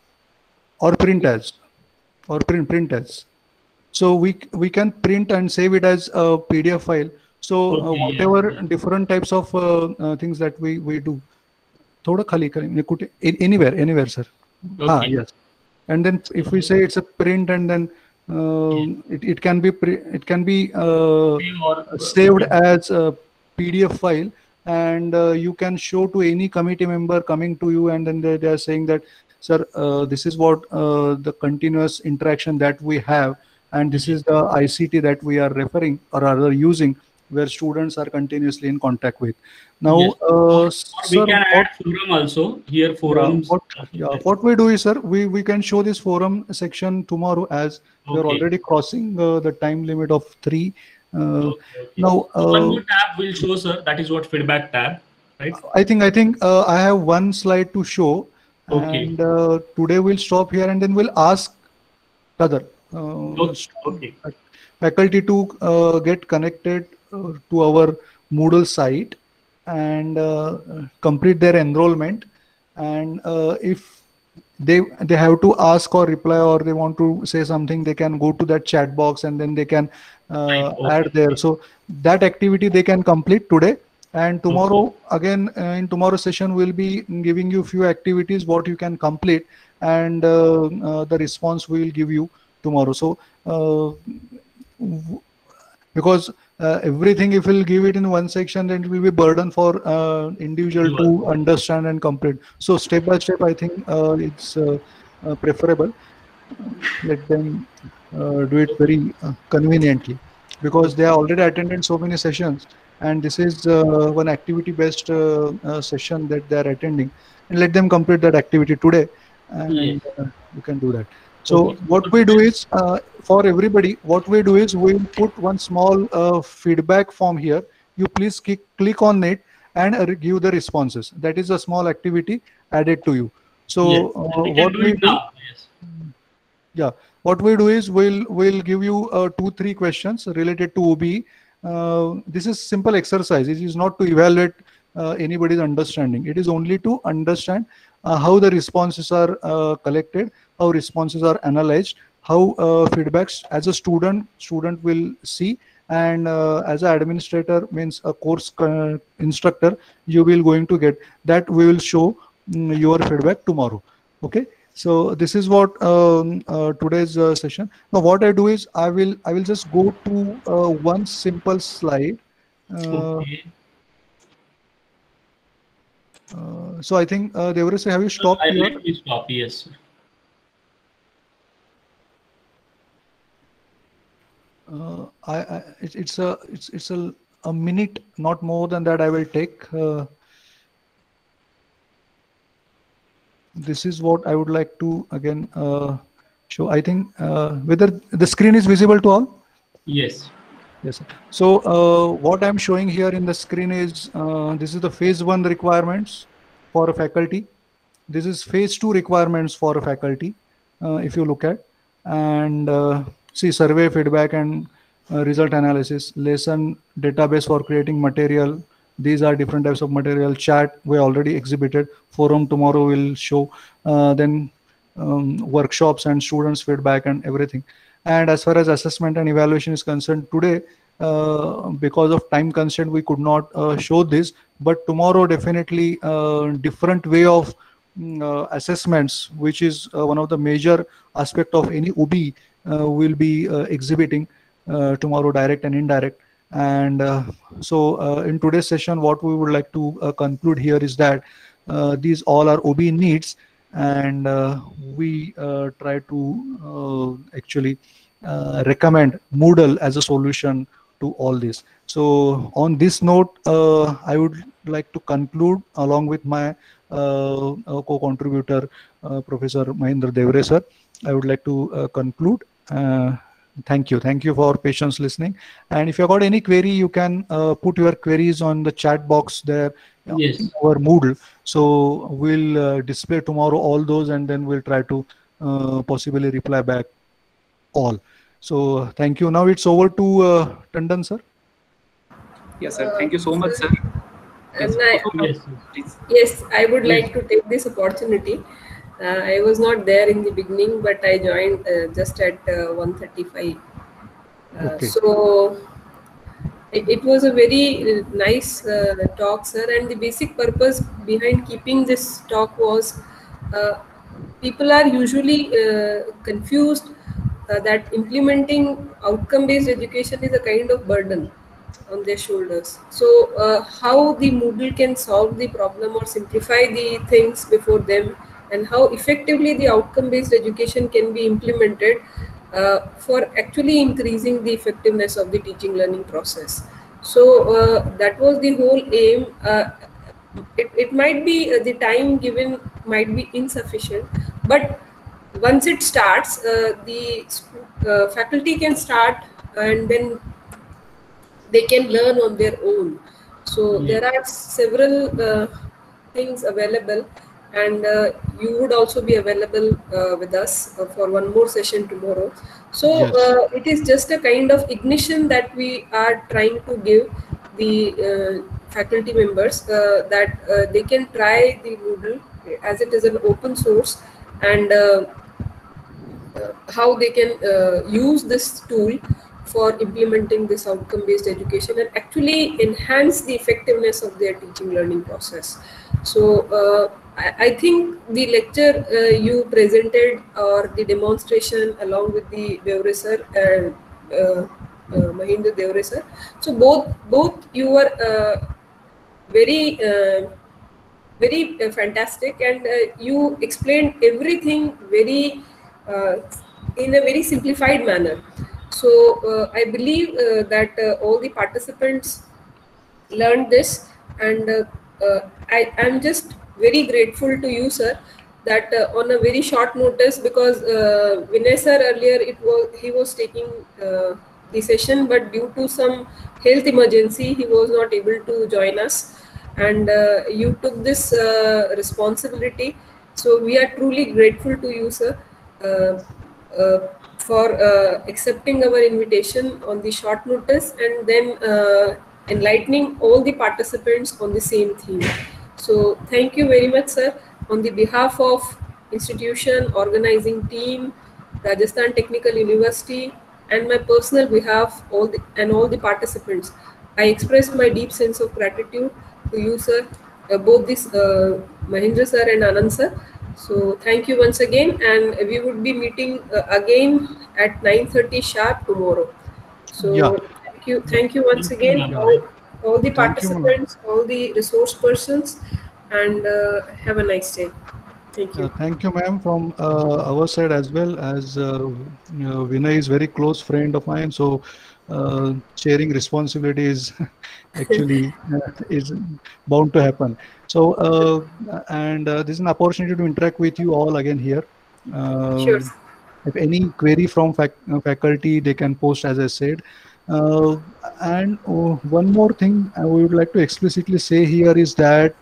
or print as or print print as. So we we can print and save it as a P D F file. So uh, Okay, yes, whatever yes. different types of uh, uh, things that we we do, thoda khali kare, म्हणजे कुठे anywhere anywhere sir. Ah Okay. yes. And then if we say it's a print and then uh, it, it can be pre, it can be uh, Save or, uh, saved okay. as a P D F file, and uh, you can show to any committee member coming to you, and then they, they are saying that, sir, uh, this is what uh, the continuous interaction that we have, and this is the I C T that we are referring or rather using, where students are continuously in contact with. Now, Yes. uh, Or we sir, can what add forum also. Here yeah, forums. what yeah, what we do is, sir, we we can show this forum section tomorrow, as we are Okay. already crossing uh, the time limit of three. Uh, Okay, okay. now, So one uh, more tab will show, sir. That is what feedback tab, right? I think I think uh, I have one slide to show, Okay. and uh, today we'll stop here, and then we'll ask other uh, Okay. Okay. faculty to uh, get connected uh, to our Moodle site and uh, complete their enrollment. And uh, if they they have to ask or reply, or they want to say something, they can go to that chat box and then they can uh, Okay. add there. So that activity they can complete today. And Okay. tomorrow, again, uh, in tomorrow's session, we'll be giving you few activities what you can complete, and uh, uh, the response we will give you tomorrow. So uh, w- because uh, everything, if we'll give it in one section, then it will be burden for uh, individual You to are- understand and complete. So step by step, I think uh, it's uh, uh, preferable. Let them uh, do it very uh, conveniently, because they are already attended so many sessions, and this is uh, one activity based uh, uh, session that they are attending, and let them complete that activity today, Yes. and uh, you can do that. So Okay. what So we do today's is, uh, for everybody, what we do is we'll put one small uh, feedback form here. You please click, click on it and uh, give the responses. That is a small activity added to you. yes. So uh, We can what do we it do, now. Yes. yeah, what we do is we'll we'll give you uh, two three questions related to O B E. Uh, this is simple exercise. It is not to evaluate uh, anybody's understanding. It is only to understand uh, how the responses are uh, collected, how responses are analyzed, how uh, feedbacks as a student student will see, and uh, as an administrator, means a course uh, instructor, you will going to get that. We will show mm, your feedback tomorrow. Okay. So this is what um, uh, today's uh, session. Now what I do is I will I will just go to uh, one simple slide. Uh, Okay. uh, so I think uh, Devraj, have you So stopped I here? let me stop. Yes. Sir. Uh, I, I it's, it's a it's it's a a minute, not more than that. I will take. Uh, this is what I would like to again uh, show. I think uh, whether the screen is visible to all. Yes. Yes, sir. So uh, what I'm showing here in the screen is uh, this is the phase one requirements for a faculty. This is phase two requirements for a faculty. Uh, if you look at and uh, see survey feedback and uh, result analysis, lesson database for creating material. These are different types of material. Chat we already exhibited. Forum tomorrow will show. Uh, then um, workshops and students feedback and everything. And as far as assessment and evaluation is concerned, today, uh, because of time constraint, we could not uh, show this. But tomorrow, definitely, uh, different way of mm, uh, assessments, which is uh, one of the major aspect of any O B, uh, will be uh, exhibiting uh, tomorrow, direct and indirect. And uh, so, uh, in today's session, what we would like to uh, conclude here is that uh, these all are O B needs, and uh, we uh, try to uh, actually uh, recommend Moodle as a solution to all this. So on this note, uh, I would like to conclude along with my uh, uh, co-contributor, uh, Professor Mahindra Devre sir. I would like to uh, conclude. Uh, thank you. Thank you for patience listening. And if you got any query, you can uh, put your queries on the chat box there Yes. in our Moodle. So we'll uh, display tomorrow all those, and then we'll try to uh, possibly reply back all. So thank you. Now it's over to uh, Tandon sir. Yes, sir. Thank you so much, sir. And Yes, I, Yes. please. yes, I would Yes. like to take this opportunity. Uh, I was not there in the beginning, but I joined uh, just at uh, one thirty-five. Uh, Okay. So it, it was a very nice uh, talk, sir. And the basic purpose behind keeping this talk was uh, people are usually uh, confused uh, that implementing outcome-based education is a kind of burden on their shoulders. So uh, how the Moodle can solve the problem or simplify the things before them, and how effectively the outcome-based education can be implemented uh, for actually increasing the effectiveness of the teaching learning process. So uh, that was the whole aim. Uh, it, it might be uh, the time given might be insufficient, but once it starts, uh, the uh, faculty can start, and then they can learn on their own. So Yeah. there are several uh, things available, and uh, you would also be available uh, with us uh, for one more session tomorrow. So Yes. uh, it is just a kind of ignition that we are trying to give the uh, faculty members, uh, that uh, they can try the Moodle as it is an open source, and uh, uh, how they can uh, use this tool for implementing this outcome-based education and actually enhance the effectiveness of their teaching learning process. So uh, I, I think the lecture uh, you presented, or the demonstration along with the Devre sir and uh, uh, Mahindra Devre sir, so both both you were uh, very uh, very uh, fantastic, and uh, you explained everything very uh, in a very simplified manner. So uh, I believe uh, that uh, all the participants learned this, and uh, uh, I am just very grateful to you, sir, that uh, on a very short notice, because uh, Vinay sir earlier it was he was taking uh, the session, but due to some health emergency he was not able to join us, and uh, you took this uh, responsibility. So we are truly grateful to you, sir, uh, uh, for uh, accepting our invitation on the short notice, and then uh, enlightening all the participants on the same theme. So thank you very much, sir. On the behalf of institution, organizing team, Rajasthan Technical University, and my personal behalf, all the, and all the participants, I express my deep sense of gratitude to you, sir, uh, both this uh, Mahindra sir and Anand sir. So thank you once again, and we would be meeting uh, again at nine thirty sharp tomorrow. So Yeah. thank you, thank you once Thank you, again, ma'am. all, all the Thank you, ma'am. participants, all the resource persons, and uh, have a nice day. Thank you. Uh, thank you, ma'am. From uh, our side as well, as uh, you know, Vinay is very close friend of mine, so uh, sharing responsibility is actually uh, is bound to happen. So, uh, and uh, this is an opportunity to interact with you all again here. Sure. Uh, if any query from fac uh, faculty, they can post, as I said. Uh, and uh, one more thing I would like to explicitly say here is that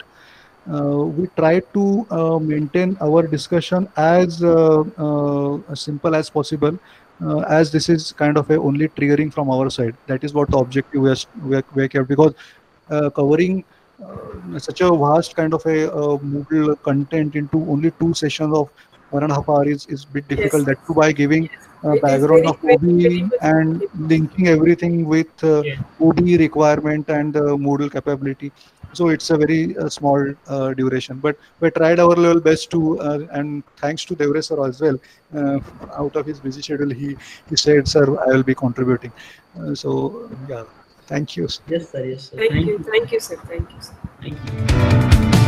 uh, we try to uh, maintain our discussion as uh, uh, simple as possible, uh, as this is kind of a only triggering from our side. That is what the objective we are, we are, we are kept, because uh, covering uh, such a vast kind of a uh, Moodle content into only two sessions of one and a half hour is, is a bit difficult. Yes. That too by giving Yes. uh, It is background very, of very, O B very much and difficult. linking everything with uh, Yeah. O B requirement and uh, Moodle capability. So it's a very uh, small uh, duration, but we tried our level best to, uh, and thanks to Devre sir as well. Uh, out of his busy schedule, he he said, "Sir, I will be contributing." Uh, so yeah, thank you. Yes, sir. Yes, sir. Thank Thank you. you. Thank you, sir. Thank you, sir. Thank you.